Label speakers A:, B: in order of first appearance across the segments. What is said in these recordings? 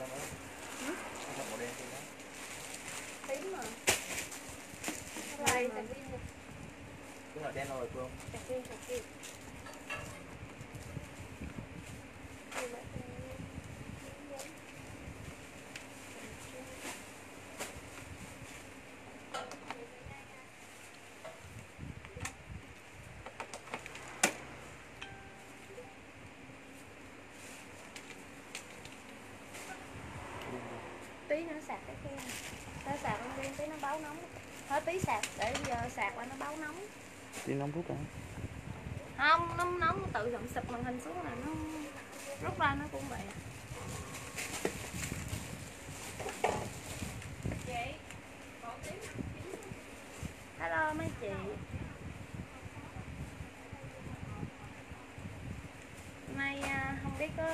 A: Ừ?
B: Màu đen kia đó.
A: Tím mà. Này sạc pin nè.
B: Cái nào đen rồi Phương?
A: Sạc pin. Tí nữa sạc cái kia. Nó sạc lên pin tí nó báo nóng. Thôi tí sạc để giờ sạc là nó báo nóng.
C: Tí nóng rút hả?
A: Không, nó nóng nó tự động sụp màn hình xuống là nó rút ra nó cũng vậy. Chị, còn tí. Hello mấy chị. Hôm nay không biết có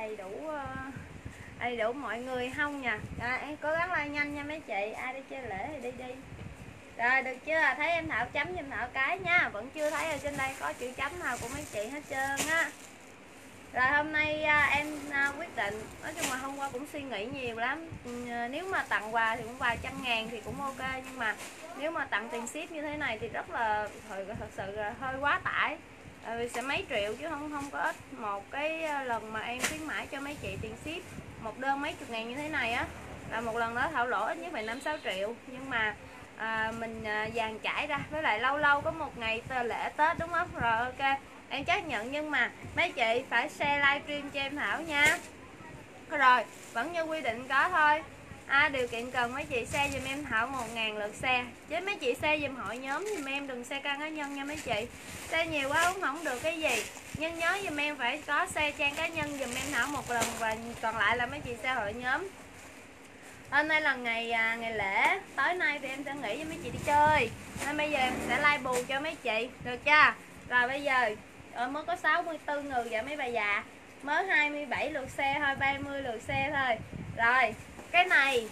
A: đầy đủ mọi người không nha. Rồi em cố gắng like nhanh nha mấy chị. Ai đi chơi lễ thì đi. Rồi được chưa? Thấy em Thảo chấm giùm Thảo cái nha. Vẫn chưa thấy ở trên đây có chữ chấm nào của mấy chị hết trơn á. Rồi hôm nay em quyết định, nói chung là hôm qua cũng suy nghĩ nhiều lắm. Nếu mà tặng quà thì cũng vài trăm ngàn thì cũng ok, nhưng mà nếu mà tặng tiền ship như thế này thì rất là thật sự là hơi quá tải. Vì sẽ mấy triệu chứ không có ít. Một cái lần mà em khuyến mãi cho mấy chị tiền ship một đơn mấy chục ngàn như thế này á, là một lần đó Thảo lỗ ít nhất phải 5-6 triệu. Nhưng mà mình dàn trải ra, với lại lâu lâu có một ngày lễ Tết đúng không? Rồi ok, em chấp nhận, nhưng mà mấy chị phải share livestream cho em Thảo nha. Rồi vẫn như quy định có thôi. Điều kiện cần mấy chị share giùm em Thảo 1000 lượt share, chứ mấy chị share giùm hội nhóm giùm em, đừng share trang cá nhân nha mấy chị. Share nhiều quá cũng không được cái gì, nhưng nhớ giùm em phải có share trang cá nhân giùm em Thảo một lần, và còn lại là mấy chị share hội nhóm. Hôm nay là ngày lễ, tối nay thì em sẽ nghỉ với mấy chị đi chơi, nên bây giờ em sẽ like bù cho mấy chị, được chưa? Rồi bây giờ mới có 64 người vậy mấy bà già, mới 27 lượt xe thôi, 30 lượt xe thôi. Rồi cái này,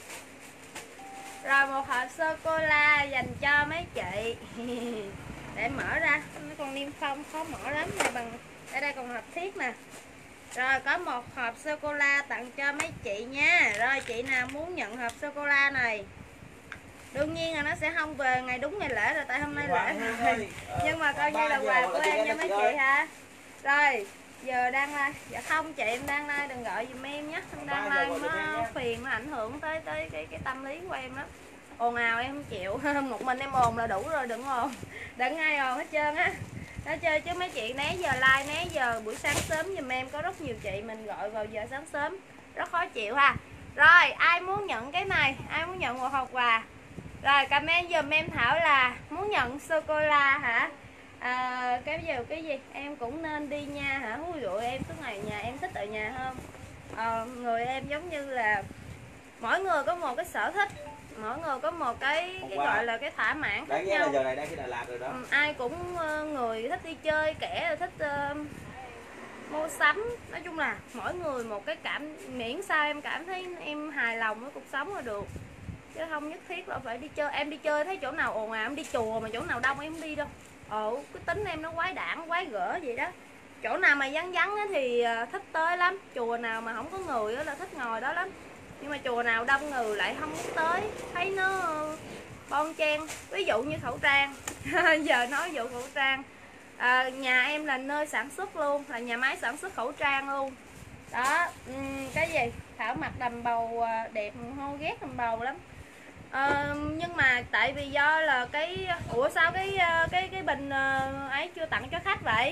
A: rồi một hộp sô cô la dành cho mấy chị. Để mở ra, nó còn niêm phong khó mở lắm nè, bằng ở đây còn hộp thiết nè. Rồi có một hộp sô cô la tặng cho mấy chị nha. Rồi chị nào muốn nhận hộp sô cô la này, đương nhiên là nó sẽ không về ngày đúng ngày lễ rồi, tại hôm nay lễ rồi. Nhưng mà coi như là quà của em cho mấy chị ha. Rồi giờ đang like, dạ không chị, em đang like, đừng gọi giùm em nhé. Em đang like nó phiền, nó ảnh hưởng tới cái tâm lý của em đó. Ồn ào em không chịu. Một mình em ồn là đủ rồi, đừng ồn, đừng ai ồn hết trơn á. Nó chơi chứ mấy chị né giờ like, né giờ buổi sáng sớm giùm em, có rất nhiều chị mình gọi vào giờ sáng sớm rất khó chịu ha. Rồi ai muốn nhận cái này, ai muốn nhận một hộp quà, rồi comment giùm em Thảo là muốn nhận sô cô la hả? Cái gì em cũng nên đi nha hả? Ui dội, em suốt ngày nhà, em thích ở nhà hơn. Người em giống như là mỗi người có một cái sở thích, mỗi người có một cái gọi là cái thỏa mãn khác nhau.
B: Là giờ này đang khi Đà Lạt rồi đó.
A: Ai cũng người thích đi chơi, kẻ thích mua sắm, nói chung là mỗi người một cái miễn sao em cảm thấy em hài lòng với cuộc sống là được, chứ không nhất thiết là phải đi chơi. Em đi chơi thấy chỗ nào ồn ào em đi chùa, mà chỗ nào đông em không đi đâu. Cái tính em nó quái đản quái gở vậy đó. Chỗ nào mà vắng vắng thì thích tới lắm, chùa nào mà không có người là thích ngồi đó lắm, nhưng mà chùa nào đông người lại không thích tới, thấy nó bon chen. Ví dụ như khẩu trang. Giờ nói vụ khẩu trang, nhà em là nơi sản xuất luôn, là nhà máy sản xuất khẩu trang luôn đó. Cái gì Thảo mặc đầm bầu đẹp, hô ghét đầm bầu lắm. Nhưng mà tại vì do là ủa sao cái bình ấy chưa tặng cho khách vậy?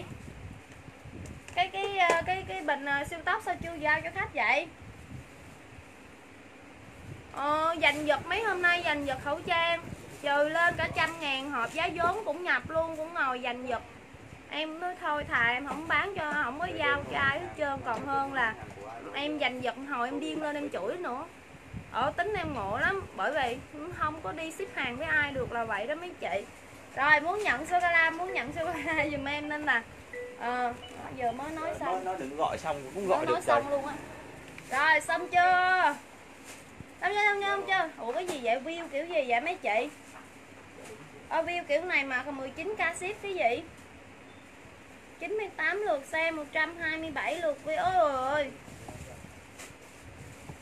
A: Cái bình siêu tốc sao chưa giao cho khách vậy? Giành giật mấy hôm nay, giành giật khẩu trang trừ lên cả 100.000 hộp, giá vốn cũng nhập luôn, cũng ngồi giành giật. Em nói thôi thà em không bán cho, không có giao cho ai hết trơn, còn hơn là em giành giật hồi em điên lên em chửi nữa. Tính em ngộ lắm, bởi vì không có đi ship hàng với ai được là vậy đó mấy chị. Rồi muốn nhận sô cô la, muốn nhận sô cô la giùm em, nên là giờ mới nói xong.
B: Nó đừng gọi xong cũng gọi
A: nó
B: được
A: nói xong luôn á. Rồi xong chưa? Xong chưa? Ủa cái gì vậy? View kiểu gì vậy mấy chị? View kiểu này mà 19k ship cái gì? 98 lượt xem, 127 lượt view. Ôi ơi,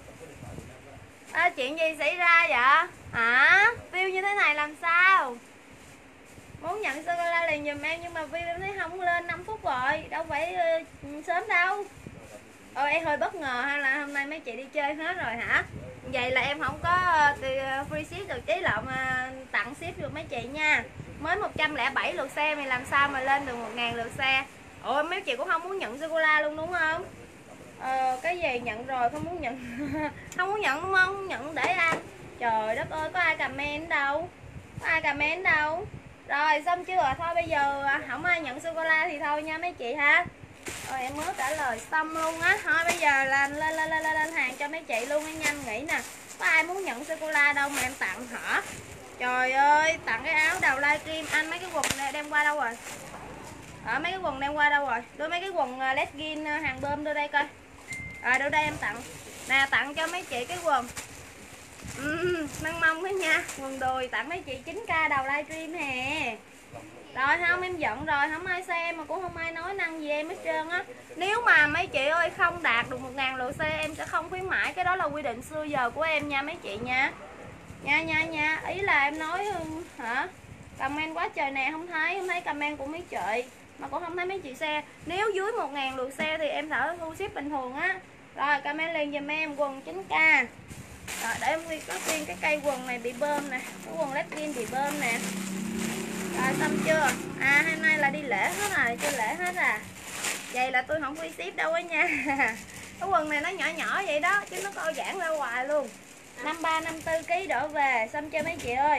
A: Chuyện gì xảy ra vậy? Hả? View như thế này làm sao? Muốn nhận sô cô la liền giùm em nhưng mà view em thấy không lên 5 phút rồi. Đâu phải sớm đâu. Em hơi bất ngờ hay là hôm nay mấy chị đi chơi hết rồi hả? Vậy là em không có free ship được, ý là tặng ship được mấy chị nha. Mới 107 lượt xe mày làm sao mà lên được 1000 lượt xe. Ủa mấy chị cũng không muốn nhận sô cô la luôn đúng không? Cái gì nhận rồi không muốn nhận. Không muốn nhận đúng không? Không nhận để ăn. Trời đất ơi, có ai comment đâu? Có ai comment đâu? Rồi xong chưa? Thôi bây giờ không ai nhận sô cô la thì thôi nha mấy chị ha. Rồi em mới trả lời xong luôn á. Thôi bây giờ là lên hàng cho mấy chị luôn á, nhanh nghĩ nè. Có ai muốn nhận sô cô la đâu mà em tặng hả? Trời ơi, tặng cái áo đầu livestream. Anh mấy cái quần này đem qua đâu rồi? Mấy cái quần đem qua đâu rồi? Đưa mấy cái quần legging hàng bơm đưa đây coi. Rồi đưa đây em tặng. Nè tặng cho mấy chị cái quần nâng mông đó nha. Quần đùi tặng mấy chị 9k đầu livestream hè. Rồi không em giận rồi, không ai xem mà cũng không ai nói năng gì em hết trơn á. Nếu mà mấy chị ơi không đạt được 1000 lượt xe em sẽ không khuyến mãi, cái đó là quy định xưa giờ của em nha mấy chị nha. Nha, ý là em nói hả? Comment quá trời nè, không thấy comment của mấy chị mà cũng không thấy mấy chị xe. Nếu dưới 1000 lượt xe thì em thở thu ship bình thường á. Rồi comment liền giùm em quần 9k. Rồi để em có riêng cái cây quần này bị bơm nè, cái quần legging bị bơm nè. Rồi xong chưa? Hôm nay là đi lễ hết rồi, chơi lễ hết à. Vậy là tôi không free ship đâu á nha. Cái quần này nó nhỏ nhỏ vậy đó chứ nó co giãn ra hoài luôn. 53 54 kg đổ về, xong chưa mấy chị ơi?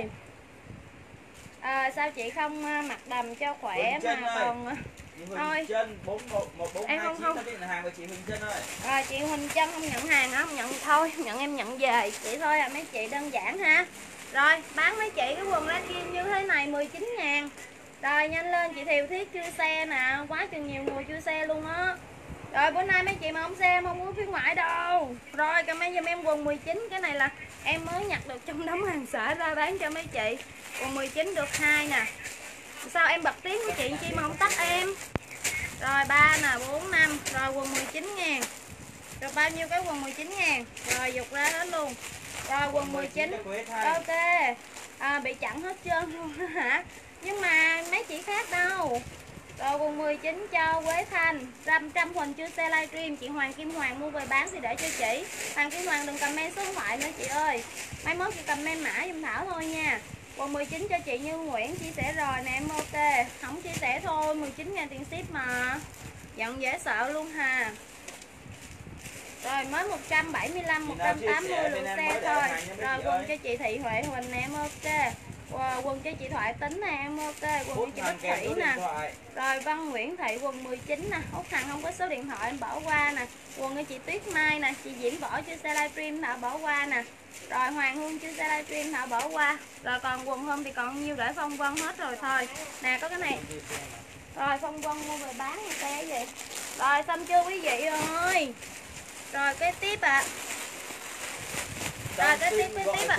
A: Sao chị không mặc đầm cho khỏe mà còn thôi. Em không
B: hàng của chị Huỳnh Trân ơi.
A: Chị Huỳnh Trân không nhận hàng hả? Không nhận thôi, nhận em nhận về chị thôi à mấy chị, đơn giản ha. Rồi bán mấy chị cái quần legging như thế này 19.000. Rồi nhanh lên chị Thiều Thiết chưa xe nè, quá chừng nhiều người chưa xe luôn á. Rồi bữa nay mấy chị mà không xem không muốn khuyến mãi đâu. Rồi comment giùm em quần 19, cái này là em mới nhặt được trong đống hàng xả ra bán cho mấy chị. Quần 19 được 2 nè. Sao em bật tiếng của chị chi mà không tắt em. Rồi 3 nè, 4 5. Rồi quần 19.000. Được bao nhiêu cái quần 19.000. Rồi dục ra hết luôn. Rồi quần 19. Ok. Bị chặn hết trơn luôn hả? Nhưng mà mấy chị khác đâu. Rồi quần 19 cho Quế Thanh. Trăm Huỳnh chưa xe livestream, chị Hoàng Kim Hoàng mua về bán thì để cho chị. Hoàng Kim Hoàng đừng comment số điện thoại nữa chị ơi. Mai mốt chị comment mã giùm Thảo thôi nha. Quần 19 cho chị Như Nguyễn chia sẻ rồi nè em, ok. Không chia sẻ thôi, 19.000 tiền ship mà. Giận dễ sợ luôn ha. Rồi mới 175 180 lượt xe thôi. Rồi quần cho chị Thị Huệ Huỳnh nè em, ok. Quần cho chị Thoại Tính nè em, ok. Quần cho chị Bích Thủy nè. Rồi Văn Nguyễn Thị quần 19 nè. Út Hằng không có số điện thoại em bỏ qua nè. Quần cho chị Tuyết Mai nè. Chị Diễm Võ chưa xe livestream Thảo bỏ qua nè. Rồi Hoàng Hương chưa xe livestream Thảo bỏ qua. Rồi còn quần hôm thì còn nhiêu để Phong Vân hết rồi thôi. Nè có cái này. Rồi Phong Vân mua về bán người xe gì. Rồi xong chưa quý vị ơi. Rồi cái tiếp ạ. Rồi cái tiếp ạ.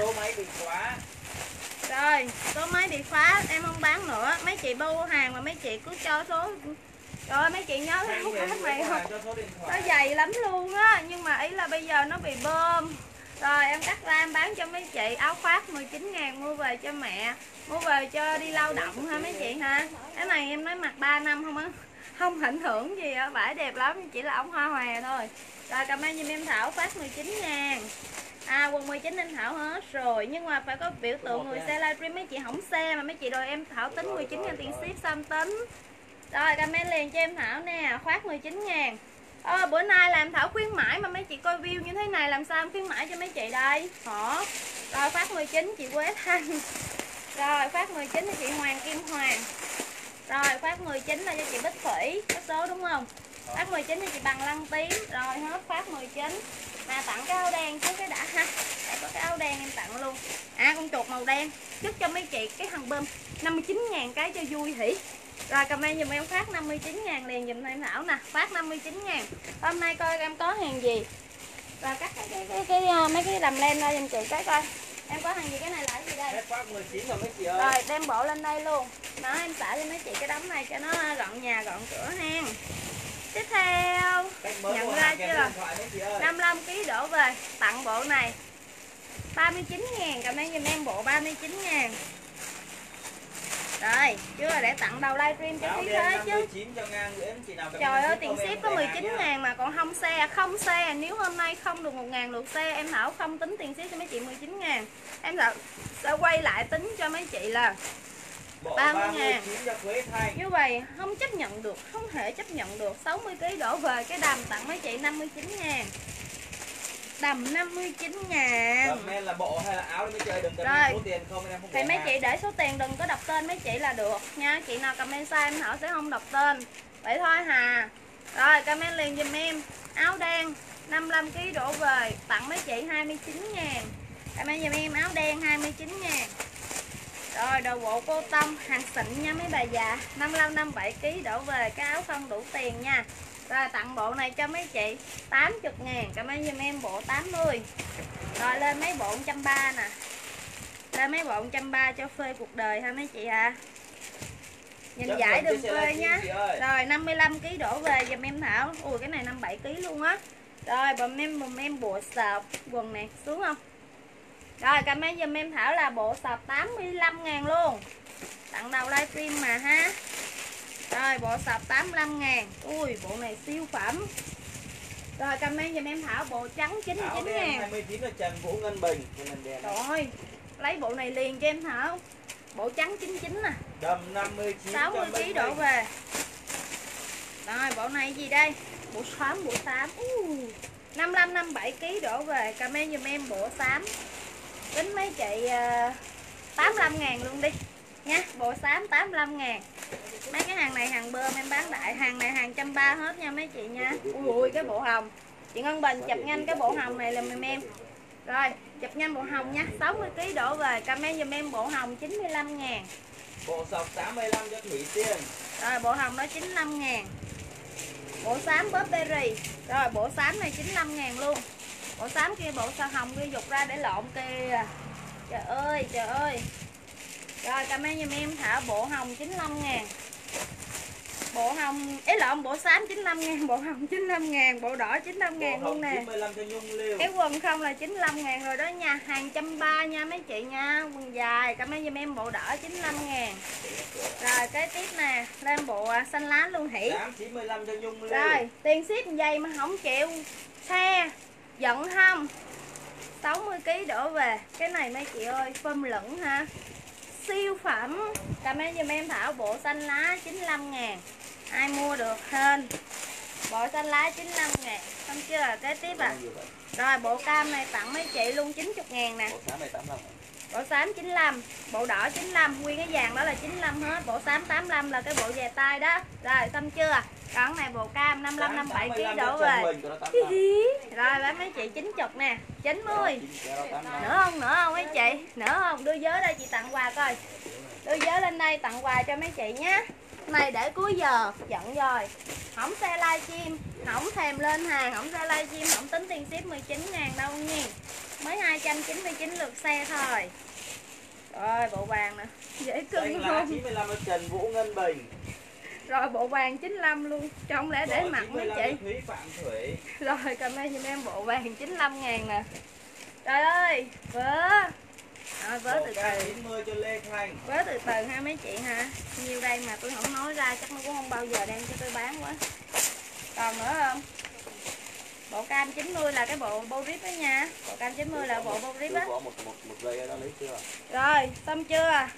A: Rồi số máy bị khóa em không bán nữa. Mấy chị bưu hàng mà mấy chị cứ cho số. Rồi mấy chị nhớ cái khoác này không? Nó dày lắm luôn á. Nhưng mà ý là bây giờ nó bị bơm. Rồi em cắt ra em bán cho mấy chị. Áo khoác 19.000 mua về cho mẹ. Mua về cho đi lao động ha mấy chị ha. Cái này em nói mặc 3 năm không á. Không ảnh hưởng gì á. Vải đẹp lắm. Chỉ là ống hoa hòe thôi. Rồi comment giùm em Thảo khoác 19.000. Quần 19 anh Thảo hết rồi. Nhưng mà phải có biểu tượng người xe livestream. Mấy chị không xe mà mấy chị đòi em Thảo tính 19.000 tiền ship sao em tính. Rồi comment liền cho em Thảo nè. Khoác 19.000. Bữa nay làm Thảo khuyến mãi mà mấy chị coi view như thế này làm sao em khuyến mãi cho mấy chị đây hả? Rồi khoác 19 chị Quế Thanh. Rồi khoác 19 cho chị Hoàng Kim Hoàng. Rồi khoác 19 là cho chị Bích Thủy. Có số đúng không? Khoác 19 cho chị Bằng Lăng Tím. Rồi hết khoác 19. Mà tặng cái áo đen chứ cái đã ha. Đây có cái áo đen em tặng luôn. Con chuột màu đen. Chúc cho mấy chị cái thằng bơm 59.000 cái cho vui hỉ. Rồi comment dùm em phát 59.000 liền dùm em Thảo nè. Phát 59.000. Hôm nay coi em có hàng gì. Rồi cắt mấy cái đầm len ra dùm chị cái coi. Em có hàng gì, cái này là cái gì đây?
B: Phát 19 rồi mấy chị ơi.
A: Rồi đem bộ lên đây luôn. Đó em xả cho mấy chị cái đống này cho nó gọn nhà gọn cửa ha. Tiếp theo nhận ra chưa? 55 kg đổ về tặng bộ này. 39.000, comment giùm em bộ 39.000. Rồi, chưa để tặng đầu livestream cho Thúy Thế chứ. Trời ơi, tiền ship có 19.000 mà còn không xe, không xe. Nếu hôm nay không được 1.000 lượt xe, em Thảo không tính tiền ship cho mấy chị 19.000. Em sẽ quay lại tính cho mấy chị là 30.000. Như vậy không chấp nhận được, không thể chấp nhận được. 60kg đổ về cái đầm tặng mấy chị 59.000. Đầm 59.000.
B: Comment là bộ hay là áo mới chơi, đừng comment số tiền không em không.
A: Thì mấy chị để số tiền, đừng có đọc tên mấy chị là được nha. Chị nào comment sai em Thảo sẽ không đọc tên. Vậy thôi hà. Rồi comment liền giùm em. Áo đen 55kg đổ về tặng mấy chị 29.000. Comment giùm em áo đen 29.000. Rồi đồ bộ cô tông hàng xịn nha mấy bà già, 55-57kg đổ về cái áo không đủ tiền nha. Rồi tặng bộ này cho mấy chị 80.000. Cảm ơn giùm em bộ 80. Rồi lên mấy bộ 130 nè. Lên mấy bộ 130 cho phê cuộc đời ha mấy chị à. Nhìn giải đừng phê nha. Rồi 55kg đổ về giùm em Thảo. Ui cái này 57kg luôn á. Rồi bùm em bộ sọp quần này xuống không. Rồi cảm ơn giùm em Thảo là bộ sọp 85.000 luôn. Tặng đầu livestream mà ha. Rồi bộ sọp 85.000. Ui bộ này siêu phẩm. Rồi comment giùm em Thảo bộ trắng 99.000.
B: 29 là Trần Vũ Ngân Bình.
A: Rồi lấy bộ này liền cho em Thảo. Bộ trắng 99 nè.
B: Đầm 59
A: 60kg đổ về. Rồi bộ này gì đây? Bộ xám, bộ xám. 55-57kg đổ về. Comment giùm em bộ xám. Tính mấy chị 85.000 luôn đi nha. Bộ xám 85.000. Mấy cái hàng này hàng bơm em bán đại. Hàng này hàng 130 hết nha mấy chị nha. Ui cái bộ hồng. Chị Ngân Bình chụp nhanh cái bộ hồng này làm giùm em. Rồi chụp nhanh bộ hồng nha. 60kg đổ về. Comment giùm em bộ hồng 95.000.
B: Bộ sọc 85 cho Thủy Tiên.
A: Rồi bộ hồng đó 95.000. Bộ xám bóp berry. Rồi bộ xám này 95.000 luôn. Bộ xám kia bộ sao hồng kia dục ra để lộn kìa. Trời ơi trời ơi. Rồi comment giùm em Thảo bộ hồng 95.000. Bộ hồng ý lộn bộ xám 95.000, bộ hồng 95.000, bộ đỏ 95.000 luôn nè.
B: 95 cho Nhung Liêu.
A: Cái quần không là 95.000 rồi đó nha. Hàng 130 nha mấy chị nha. Quần dài comment giùm em bộ đỏ 95.000. Rồi cái tiếp nè, lên bộ xanh lá luôn hỉ.
B: 95 cho Nhung Liêu.
A: Rồi tiền ship dây mà không chịu xe giận không. 60kg đổ về. Cái này mấy chị ơi phơm lửng ha. Siêu phẩm. Comment giùm em Thảo bộ xanh lá 95.000. Ai mua được hên. Bộ xanh lá 95.000. Không chưa? Kế tiếp à. Rồi bộ cam này tặng mấy chị luôn 90.000 nè.
B: Bộ xám này 85.
A: Bộ xám 95, bộ đỏ 95, nguyên cái vàng đó là 95 hết. Bộ xám 85 là cái bộ về tay đó. Rồi xong chưa? Còn này bộ cam 55-57kg đổ về. Rồi bán mấy chị 90 nè, 90. Nữa không mấy chị? Nữa không? Đưa giới đây chị tặng quà coi. Đưa giới lên đây tặng quà cho mấy chị nhé. Này để cuối giờ giận rồi. Không xe livestream, không thèm lên hàng, không xe livestream, không tính tiền ship 19.000 đâu nha. Mới 299 lượt xe thôi. Rồi bộ vàng nè, dễ cưng không?
B: 95 Trần Vũ Ngân Bình.
A: Rồi bộ vàng 95 luôn, không lẽ để mặt mấy chị.
B: Thúy Phạm Thủy.
A: Rồi comment giùm em bộ vàng 95.000 nè. Trời ơi, vớ. Rồi vớ từ từ.
B: 90 cho Lê Thanh.
A: Vớ từ từ ha mấy chị ha. Nhiêu đây mà tôi không nói ra chắc nó cũng không bao giờ đem cho tôi bán quá. Còn nữa không? Bộ cam 90 là cái bộ bô rip đó nha. Bộ cam 90 là bộ bô rip á.
B: Một giây đó lấy chưa?
A: Rồi, xong chưa?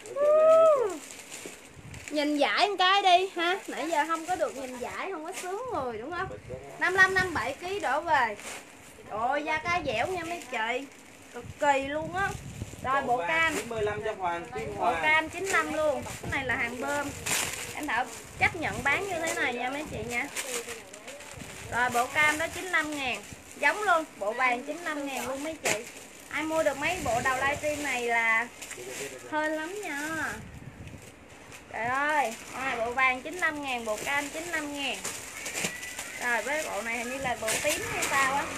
A: Nhìn giải một cái đi ha. Nãy giờ không có được nhìn giải, không có sướng người đúng không? 55-57kg đổ về. Rồi da cá dẻo nha mấy chị. Cực kỳ luôn á. Rồi bộ cam
B: 95 cho Hoàng Kim
A: Bộ
B: Hoàng.
A: cam 95 luôn. Cái này là hàng bơm. Em Thảo chấp nhận bán như thế này nha mấy chị nha. Rồi bộ cam đó 95.000. Giống luôn, bộ vàng 95.000 luôn mấy chị. Ai mua được mấy bộ đầu livestream này là hên lắm nha. Trời ơi, bộ vàng 95.000, bộ cam 95.000. Rồi với bộ này hình như là bộ tím hay sao á.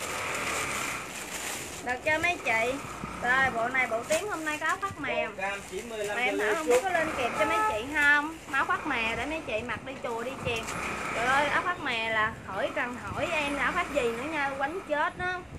A: Được cho mấy chị. Rồi bộ này bộ tím hôm nay có áo khoác mềm. Mà em Thảo không biết có lên kịp cho mấy chị không. Áo khoác mè để mấy chị mặc đi chùa đi chiền. Trời ơi áo khoác mè là hỏi rằng hỏi em là áo khoác gì nữa nha, quánh chết đó.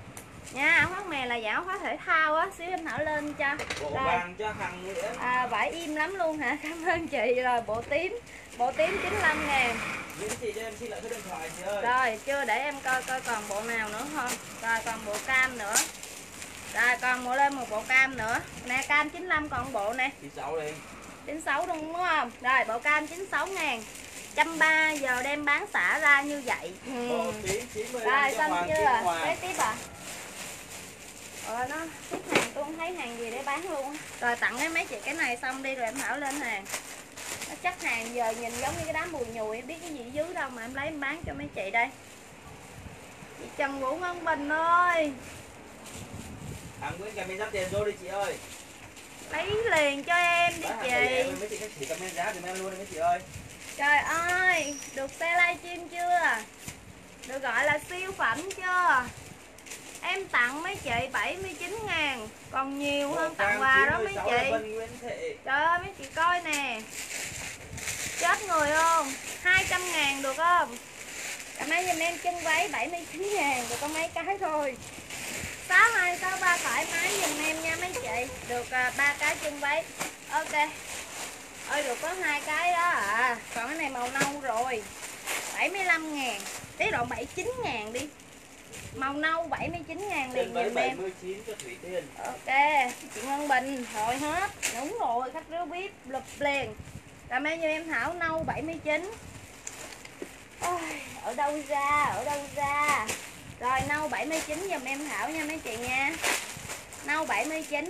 A: nha. Áo khoác mè là dạng áo khoác thể thao á, xíu em Thảo lên cho.
B: Bộ
A: Rồi.
B: vàng cho Hằng Nguyễn.
A: Vải im lắm luôn hả? Cảm ơn chị. Rồi bộ tím 95.000.
B: Những chị cho em xin lại số điện thoại chị ơi.
A: Rồi chưa, để em coi còn bộ nào nữa không. Rồi còn bộ cam nữa. Rồi còn bộ lên một bộ cam nữa. Nè cam 95 còn bộ nè.
B: 96 đi.
A: 96 đúng không? Rồi bộ cam 96.000. 130 giờ đem bán xả ra như vậy.
B: Bộ tím 95
A: rồi
B: cho
A: xong
B: Hoàng Kim
A: chưa?
B: Hoàng.
A: Kế tiếp à? Nó tiếp hàng tôi không thấy hàng gì để bán luôn. Rồi tặng cái mấy chị cái này xong đi rồi em Thảo lên hàng. Nó chắc hàng giờ nhìn giống như cái đám bùi nhùi, biết cái gì dưới đâu mà em lấy em bán cho mấy chị đây. Chị Trần Vũ Ngân Bình ơi.
B: Hằng Nguyễn cầm giáp tiền vô đi chị ơi.
A: Lấy liền cho em đi chị.
B: Mấy chị các chị comment giá thì em luôn đi mấy chị ơi.
A: Trời ơi, được xe livestream chưa? Được gọi là siêu phẩm chưa? Em tặng mấy chị 79.000. Còn nhiều hơn tặng quà đó mấy chị. Trời ơi mấy chị coi nè. Chết người không? 200.000 được không? Cảm ơn giùm em chân váy 79.000. Được có mấy cái thôi. 6263 thoải mái giùm em nha mấy chị. Được 3 cái chân váy. Ok. Ơi được có 2 cái đó à. Còn cái này màu nâu rồi. 75.000. Tí độ 79.000 đi. Màu nâu 79.000 liền giùm em.
B: 79 cho Thủy Tiên.
A: Ok, chị Ngân Bình rồi hết. Đúng rồi, khách rứa bếp lụp liền. Cảm ơn như em Thảo nâu 79. Ôi, ở đâu ra? Rồi nâu 79 giùm em Thảo nha mấy chị nha. Nâu 79.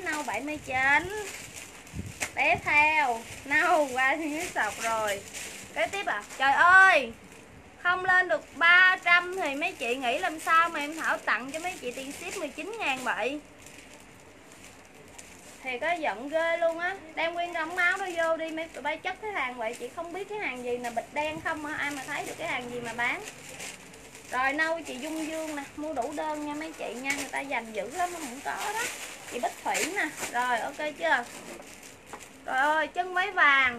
A: Tiếp theo, nâu qua dưới sọc rồi. Kế tiếp à? Trời ơi. Không lên được 300 thì mấy chị nghĩ làm sao mà em Thảo tặng cho mấy chị tiền ship 19.000 vậy. Thì có giận ghê luôn á. Đem nguyên đống máu đó vô đi. Mấy tụi bay chất cái hàng vậy. Chị không biết cái hàng gì là bịch đen không hả? Ai mà thấy được cái hàng gì mà bán. Rồi nâu chị Dung Dương nè. Mua đủ đơn nha mấy chị nha. Người ta dành dữ lắm mà không có đó. Chị Bích Thủy nè. Rồi ok chưa? Trời ơi chân váy vàng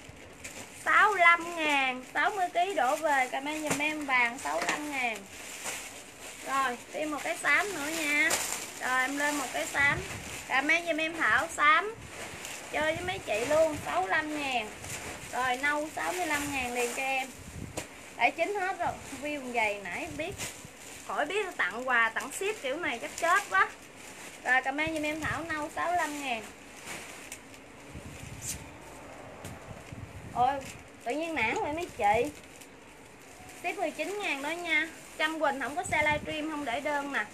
A: 65.000. 60kg đổ về. Cảm ơn giùm em vàng 65.000. Rồi thêm một cái xám nữa nha. Rồi em lên một cái xám. Cảm ơn giùm em Thảo xám. Chơi với mấy chị luôn 65.000. Rồi nâu 65.000 liền cho em. Đã chín hết rồi. View dày nãy biết. Khỏi biết tặng quà tặng ship kiểu này chắc chết quá. Rồi cảm ơn giùm em Thảo nâu 65.000. Ôi tự nhiên nản vậy mấy chị. Ship 19.000 đó nha. Trâm Quỳnh không có xe livestream không để đơn nè.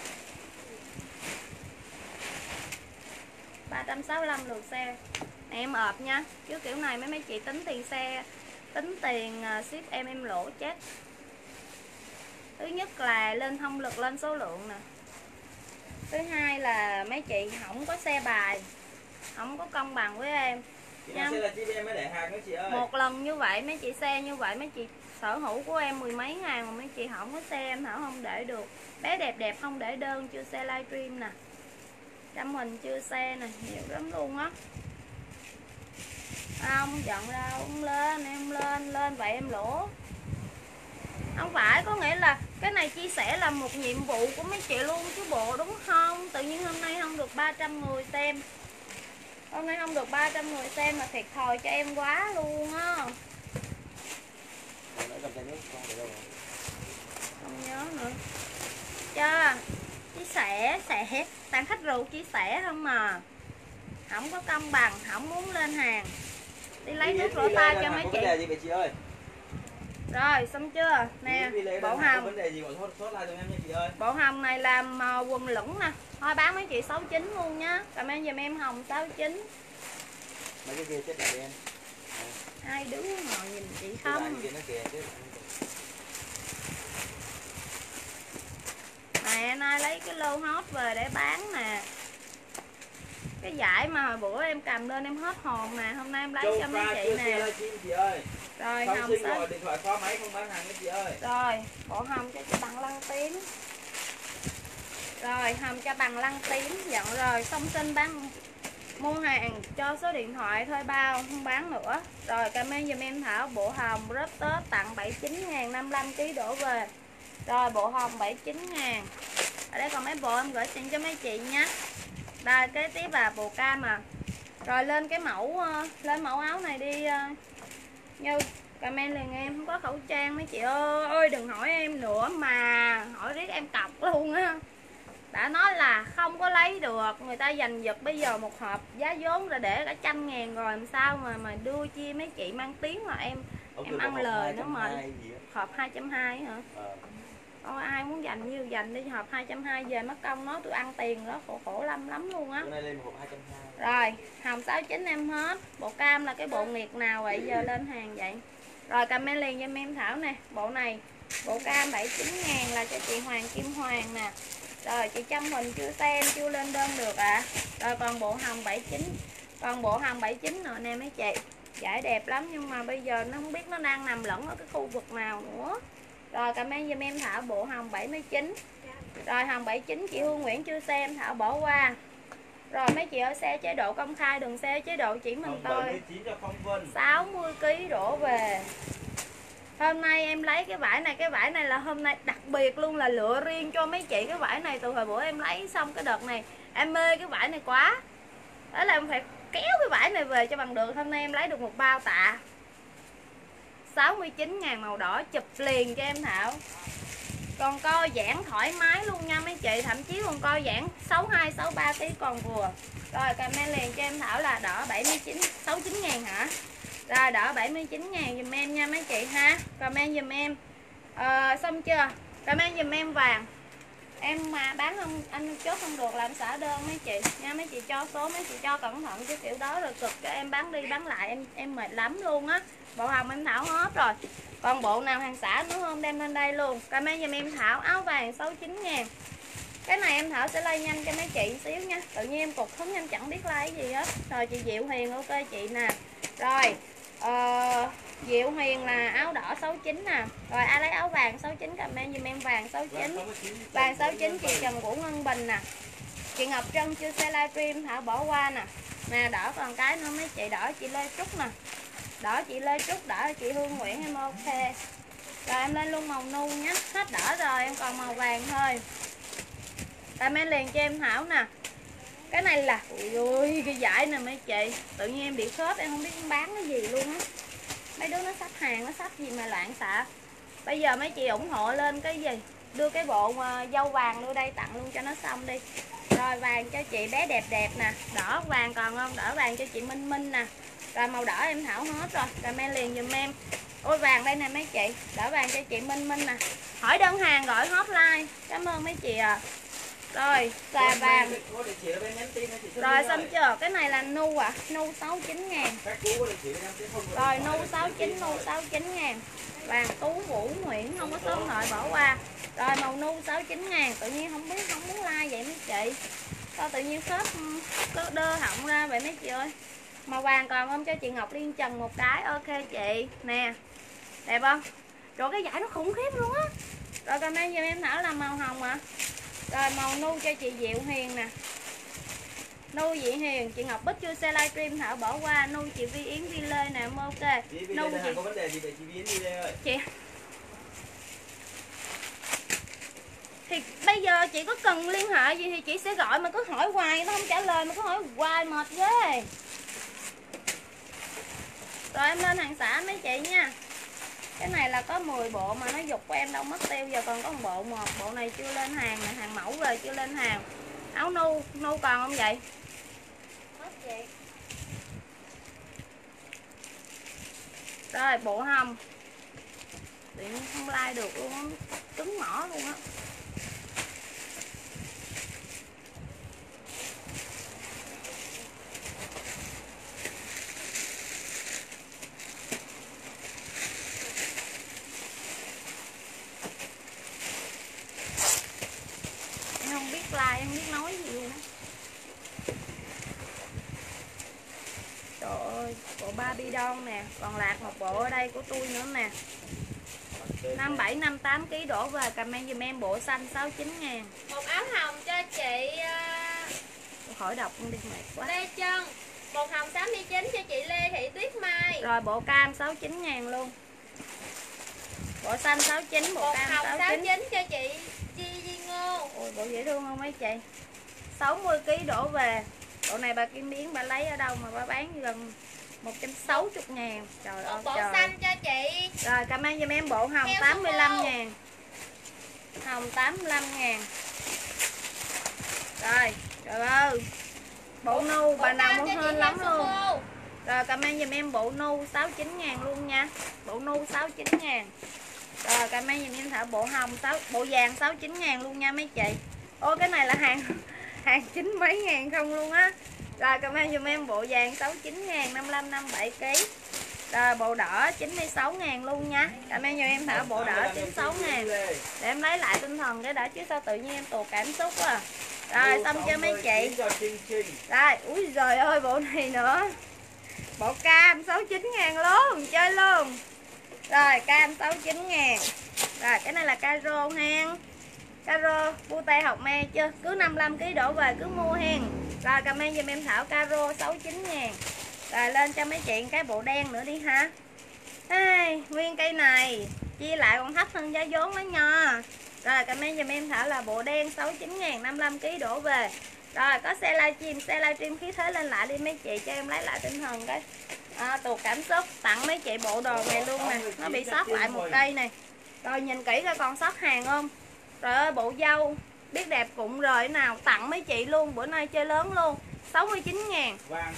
A: 365 lượt xe. Em ợp nha. Chứ kiểu này mấy chị tính tiền xe, tính tiền ship em lỗ chết. Thứ nhất là lên thông lực lên số lượng nè. Thứ hai là mấy chị không có xe bài, không có công bằng với em.
B: Nha. Em mới để hàng đó chị ơi.
A: Một lần như vậy mấy chị xe như vậy mấy chị sở hữu của em 10 mấy ngàn mà mấy chị không có xe em Thảo không để được. Bé đẹp không để đơn chưa xe livestream nè. Chăm hình chưa xe nè, nhiều lắm luôn á. Không giận đâu, không lên em lên vậy em lỗ. Không phải, có nghĩa là cái này chia sẻ là một nhiệm vụ của mấy chị luôn chứ bộ, đúng không? Tự nhiên hôm nay không được 300 người xem. Hôm nay không được 300 người xem mà thiệt thòi cho em quá luôn á. Không nhớ nữa. Chưa? Chia sẻ, tặng khách rượu chia sẻ không mà. Không có công bằng, không muốn lên hàng. Đi lấy nước rửa tay cho mấy chị.
B: Gì vậy chị ơi?
A: Rồi xong chưa? Nè, bộ hồng.
B: Vấn đề gì gọi sốt lại cho em nha chị ơi.
A: Bộ hồng này làm quần lửng nè. Thôi bán mấy chị 69 luôn nhá. Cảm ơn giùm em hồng 69.
B: Mấy cái kia chết lại đi em.
A: Hai đứa ngồi nhìn chị không? Nè, nay lấy cái lô hot về để bán nè. Cái giải mà hồi bữa em cầm lên em hết hồn nè, hôm nay em lấy cho mấy chị nè. Rồi hồng sao?
B: Điện thoại khóa máy không bán hàng mấy chị ơi.
A: Rồi, bộ hồng cho chị bằng lăng tím. Rồi, hồng cho bằng lăng tím, giận rồi, xong xin bán mua hàng cho số điện thoại thôi bao, không bán nữa. Rồi, cảm ơn giùm em Thảo bộ hồng rớp Tết tặng 79.000 55kg đổ về. Rồi, bộ hồng 79.000. Ở đây còn mấy bộ em gửi xin cho mấy chị nha. Đây kế tiếp là bộ cam à. Rồi lên cái mẫu áo này đi Như comment liền em, không có khẩu trang mấy chị ơi, đừng hỏi em nữa mà hỏi riết em cọc luôn á. Đã nói là không có lấy được, người ta giành giật bây giờ một hộp giá vốn ra để cả 100.000 rồi, làm sao mà đưa chia mấy chị mang tiếng mà em ăn lời nó mệt. Hộp 220 hả? Thôi ai muốn dành nhiêu dành đi, hộp 220 về mất công nói tôi ăn tiền đó, khổ lắm luôn á. Rồi hồng 69 em hết. Bộ cam là cái bộ nghiệt nào vậy, giờ lên hàng vậy. Rồi comment liền cho em Thảo nè. Bộ này bộ cam 79.000 là cho chị Hoàng Kim Hoàng nè. Rồi chị Trâm Huỳnh chưa xem, chưa lên đơn được ạ. Rồi còn bộ hồng 79. Còn bộ hồng 79 nữa nè mấy chị. Giải đẹp lắm nhưng mà bây giờ nó không biết nó đang nằm lẫn ở cái khu vực nào nữa. Rồi comment giùm em Thảo bộ hồng 79. Rồi hồng 79 chị Hương Nguyễn chưa xem, Thảo bỏ qua. Rồi mấy chị ở xe chế độ công khai, đừng xe chế độ chỉ mình tôi. 60 kg đổ về. Hôm nay em lấy cái vải này là hôm nay đặc biệt luôn, là lựa riêng cho mấy chị cái vải này. Từ hồi bữa em lấy xong cái đợt này em mê cái vải này quá, đó là em phải kéo cái vải này về cho bằng được. Hôm nay em lấy được một bao tạ 69.000 màu đỏ, chụp liền cho em Thảo. Còn co giãn thoải mái luôn nha mấy chị, thậm chí còn co giãn 62 63 kg còn vừa. Rồi comment liền cho em Thảo là đỏ 69.000 hả? Rồi đỏ 79.000 dùm em nha mấy chị ha. Comment dùm em. Xong chưa? Comment dùm em vàng. Em mà bán không anh chốt không được làm xả đơn mấy chị nha. Mấy chị cho số, mấy chị cho cẩn thận chứ kiểu đó rồi cực cho em bán đi bán lại em mệt lắm luôn á. Bộ hồng em Thảo hết rồi. Còn bộ nào hàng xả nữa không đem lên đây luôn. Comment giùm em Thảo áo vàng 69.000. Cái này em Thảo sẽ like nhanh cho mấy chị xíu nha. Tự nhiên em cục hứng em chẳng biết like cái gì hết. Rồi chị Diệu Huyền ok chị nè. Rồi Diệu Huyền là áo đỏ 69 nè. Rồi ai lấy áo vàng 69 comment giùm em vàng 69. Vàng 69 chị Trần Vũ Ngân Bình nè. Chị Ngọc Trân chưa xe livestream Thảo bỏ qua nè. Nè đỏ còn cái nữa mấy chị, đỏ chị Lê Trúc nè. Đỏ chị Lê Trúc, đỏ chị Hương Nguyễn em ok. Rồi em lên luôn màu nu nhé. Hết đỏ rồi em còn màu vàng thôi. Comment liền cho em Thảo nè. Cái này là ui ơi cái dải nè mấy chị, tự nhiên em bị khớp em không biết bán cái gì luôn á. Mấy đứa nó sắp hàng nó sắp gì mà loạn xạ. Bây giờ mấy chị ủng hộ lên cái gì, đưa cái bộ dâu vàng đưa đây tặng luôn cho nó xong đi. Rồi vàng cho chị bé đẹp đẹp nè. Đỏ vàng còn không? Đỏ vàng cho chị Minh Minh nè. Rồi màu đỏ em Thảo hết rồi. Comment liền dùm em. Ôi vàng đây nè mấy chị, đỏ vàng cho chị Minh Minh nè. Hỏi đơn hàng gọi hotline. Cảm ơn mấy chị à. Rồi xà vàng. Rồi xong chưa? Cái này là nu à, nu 69.000. Rồi nu 69.000. Vàng Tú Vũ Nguyễn không có số điện thoại bỏ qua. Rồi màu nu 69.000. Tự nhiên không muốn like vậy mấy chị. Sao tự nhiên khớp có đơ họng ra vậy mấy chị ơi. Màu vàng còn không cho chị Ngọc Liên Trần một cái. Ok chị. Nè. Đẹp không? Rồi cái vải nó khủng khiếp luôn á. Rồi comment giùm em Thảo là màu hồng à. Rồi màu nu cho chị Diệu Hiền nè. Nu Diệu Hiền, chị Ngọc Bích chưa xe livestream Thảo bỏ qua. Nu chị Vi Yến Vi Lê nè, ok. Nu chị
B: có vấn đề gì vậy chị Vi Yến Vi Lê ơi?
A: Chị thì bây giờ chị có cần liên hệ gì thì chị sẽ gọi, mà cứ hỏi hoài nó không trả lời, mà cứ hỏi hoài mệt ghê. Rồi em lên hàng xả mấy chị nha. Cái này là có 10 bộ mà nó dục của em đâu mất tiêu, giờ còn có một bộ này chưa lên hàng nè, hàng mẫu rồi chưa lên hàng. Áo nu còn không vậy? Hết chị. Rồi bộ hồng. Tự nhiên không like được luôn á, cứng mỏ luôn á. Không biết like, không biết nói gì luôn á. Trời ơi, bộ Barbie Doll nè, còn lạc một bộ ở đây của tôi nữa nè. 57 58 kg đổ về, comment giùm em bộ xanh 69.000.
C: Một áo hồng cho chị
A: Khỏi đọc đi mệt quá.
C: Lê Trân. Một hồng 69 cho chị Lê Thị Tuyết Mai.
A: Rồi bộ cam 69.000 luôn. Bộ xanh 69, bộ
C: một
A: cam
C: hồng
A: 69.
C: 69 cho chị Chi Di Ngô.
A: Ôi bộ dễ thương không mấy chị? 60 kg đổ về. Bộ này bà Kim Biến bà lấy ở đâu mà bà bán gần 160.000. Trời ơi
C: Bộ
A: trời.
C: xanh cho chị.
A: Rồi cảm ơn giùm em bộ hồng 85.000. Hồng 85.000. Rồi, trời ơi. Bộ nu bà nào muốn hơn lắm luôn. Rồi cảm ơn giùm em bộ nu 69.000 luôn nha. Bộ nu 69.000. Rồi cảm ơn giùm em Thảo bộ hồng bộ vàng 69.000 luôn nha mấy chị. Ô cái này là hàng 9 mấy ngàn không luôn á. Rồi cảm ơn giùm em bộ vàng 69.000 55 57 kg. Rồi bộ đỏ 96.000 luôn nha. Cảm ơn giùm em Thảo bộ đỏ 96.000. Để em lấy lại tinh thần cái đã chứ sao tự nhiên em tụt cảm xúc quá. Rồi xong cho mấy chị. Rồi úi giời ơi bộ này nữa. Bộ cam 69.000 luôn, chơi luôn. Rồi cam 69.000. Rồi cái này là caro hen. Caro pute học me chưa? Cứ 55 kg đổ về cứ mua hen. Rồi cảm ơn giùm em Thảo caro 69.000. Rồi lên cho mấy chị cái bộ đen nữa đi ha. Đây, nguyên cây này chia lại còn thấp hơn giá vốn đó nha. Rồi cảm ơn giùm em Thảo là bộ đen 69.000 55 kg đổ về. Rồi có xe livestream khí thế lên lại đi mấy chị cho em lấy lại tinh thần cái tuột cảm xúc. Tặng mấy chị bộ đồ này luôn nè. Nó bị sót lại một cây này. Rồi nhìn kỹ coi còn sót hàng không. Trời ơi bộ dâu biết đẹp cụm rồi nào. Tặng mấy chị luôn, bữa nay chơi lớn luôn 69.000.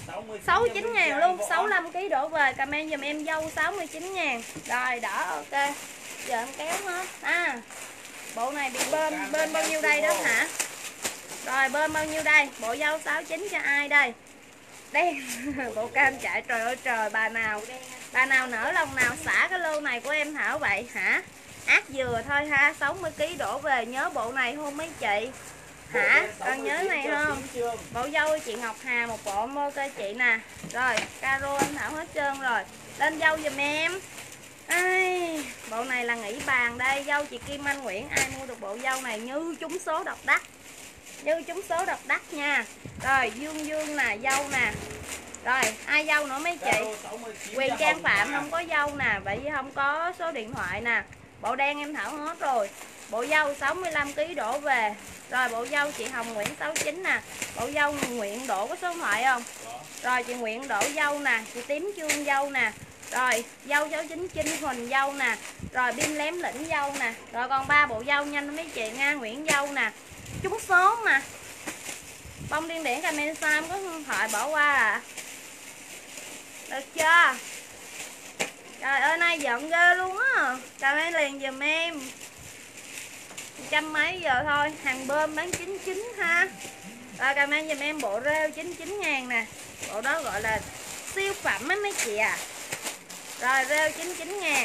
A: 69.000 luôn, 65 kg đổ về. Cảm ơn giùm em dâu 69.000. Rồi đỏ ok. Giờ em kéo hết. Bộ này bị bên bao nhiêu đây đó hả? Rồi bên bao nhiêu đây? Bộ dâu 69 cho ai đây? Đen. Bộ cam chạy trời ơi trời, bà nào nở lòng nào xả cái lô này của em Thảo vậy hả? Ác dừa thôi ha, 60 kg đổ về. Nhớ bộ này không mấy chị? Hả? Con nhớ này không? Bộ dâu chị Ngọc Hà một bộ mô cho chị nè. Rồi caro anh Thảo hết trơn rồi. Lên dâu giùm em. Ai, bộ này là nghỉ bàn đây. Dâu chị Kim Anh Nguyễn. Ai mua được bộ dâu này như trúng số độc đắc. Như trúng số độc đắc nha. Rồi Dương nè, dâu nè. Rồi ai dâu nữa mấy chị? Quyền Trang Phạm không có dâu nè. Vậy không có số điện thoại nè. Bộ đen em Thảo hết rồi. Bộ dâu 65 kg đổ về. Rồi bộ dâu chị Hồng Nguyễn 69 nè. Bộ dâu Nguyễn Đỗ có số điện thoại không? Rồi chị Nguyễn Đỗ dâu nè. Chị Tím Trương dâu nè. Rồi dâu cháu Chính Huỳnh dâu nè. Rồi Bim Lém Lĩnh dâu nè. Rồi còn 3 bộ dâu nhanh mấy chị nha. Nguyễn dâu nè. Trúng số mà. Bông điên điển comment sai có điện thoại bỏ qua à. Được chưa? Trời ơi nay giận ghê luôn á. Cảm ơn liền giùm em. Trăm mấy giờ thôi. Hàng bơm bán 99 ha. Rồi cảm ơn giùm em bộ rêu 99.000 nè. Bộ đó gọi là siêu phẩm á mấy chị à. Rồi rêu 99.000.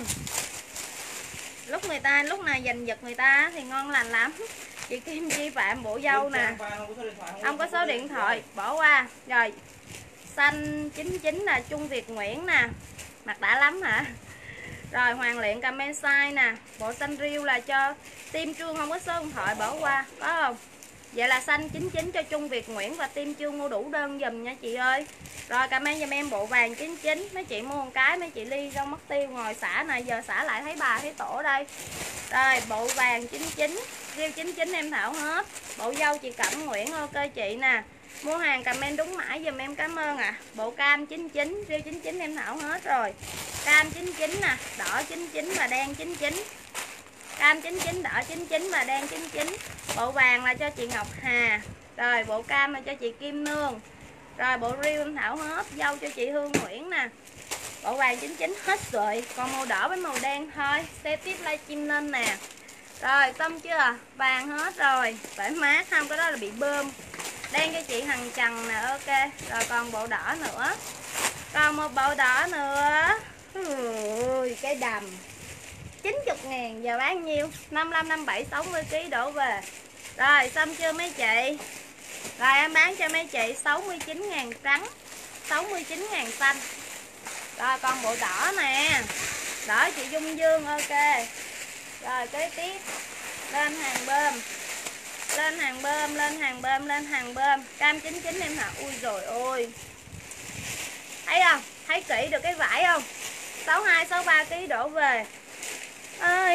A: Lúc nào giành giật người ta thì ngon lành lắm. Chị Kim Chi Phạm bộ dâu nè. Không có số điện thoại bỏ qua. Rồi xanh 99 là Trung Việt Nguyễn nè. Mặt đã lắm hả? Rồi Hoàng Luyện comment sai nè. Bộ xanh riêu là cho Tim Trương không có số điện thoại bỏ qua. Có không? Vậy là xanh 99 cho Trung Việt Nguyễn và Tim Trương mua đủ đơn dùm nha chị ơi. Rồi cảm ơn giùm em bộ vàng 99. Mấy chị mua một cái mấy chị ly rau mất tiêu ngồi xả này. Giờ xả lại thấy bà thấy tổ đây. Rồi bộ vàng 99. Riêu 99 em Thảo hết. Bộ dâu chị Cẩm Nguyễn ok chị nè. Mua hàng comment đúng mãi giùm em cảm ơn ạ. Bộ cam 99, riêu 99 em Thảo hết rồi. Cam 99 nè, đỏ 99 và đen 99. Cam 99, đỏ 99 và đen 99. Bộ vàng là cho chị Ngọc Hà. Rồi bộ cam là cho chị Kim Nương. Rồi bộ riêu em Thảo hết, dâu cho chị Hương Nguyễn nè. Bộ vàng 99 hết rồi. Còn màu đỏ với màu đen thôi. Xe tiếp livestream lên nè. Rồi xong chưa? Vàng hết rồi. Phải mát không? Cái đó là bị bơm. Đen cho chị Hằng Trần nè, ok. Rồi còn bộ đỏ nữa. Còn một bộ đỏ nữa. Ui, cái đầm 90.000 giờ bán nhiêu? 55, 57, 60 kg đổ về. Rồi xong chưa mấy chị? Rồi em bán cho mấy chị 69.000 trắng, 69.000 xanh. Rồi còn bộ đỏ nè. Đỏ chị Dung Dương ok. Rồi kế tiếp lên hàng bơm. Lên hàng bơm, lên hàng bơm, lên hàng bơm. Cam 99 em hả? Ui rồi ôi. Thấy không? Thấy kỹ được cái vải không? 62, 63 kg đổ về. Ơi ơi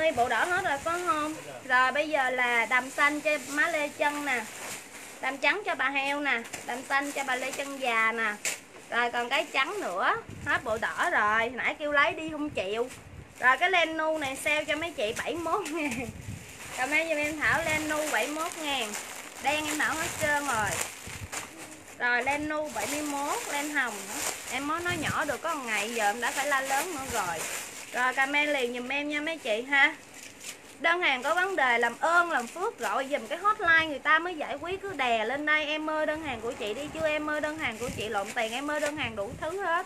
A: Ê, bộ đỏ hết rồi có không? Rồi bây giờ là đầm xanh cho má lê chân nè, đầm trắng cho bà heo nè, đầm xanh cho bà lê chân già nè. Rồi còn cái trắng nữa. Hết bộ đỏ rồi, nãy kêu lấy đi không chịu. Rồi cái len nu này sale cho mấy chị 71.000. Comment giùm em Thảo len nu 71.000. Đen em Thảo hết trơn rồi. Rồi len nu 71, len hồng nữa. Em mới nói nhỏ được có một ngày, giờ em đã phải la lớn nữa rồi. Rồi comment liền giùm em nha mấy chị ha. Đơn hàng có vấn đề làm ơn làm phước gọi dùm cái hotline người ta mới giải quyết, cứ đè lên đây em ơi đơn hàng của chị đi, chứ em ơi đơn hàng của chị lộn tiền, em ơi đơn hàng đủ thứ hết.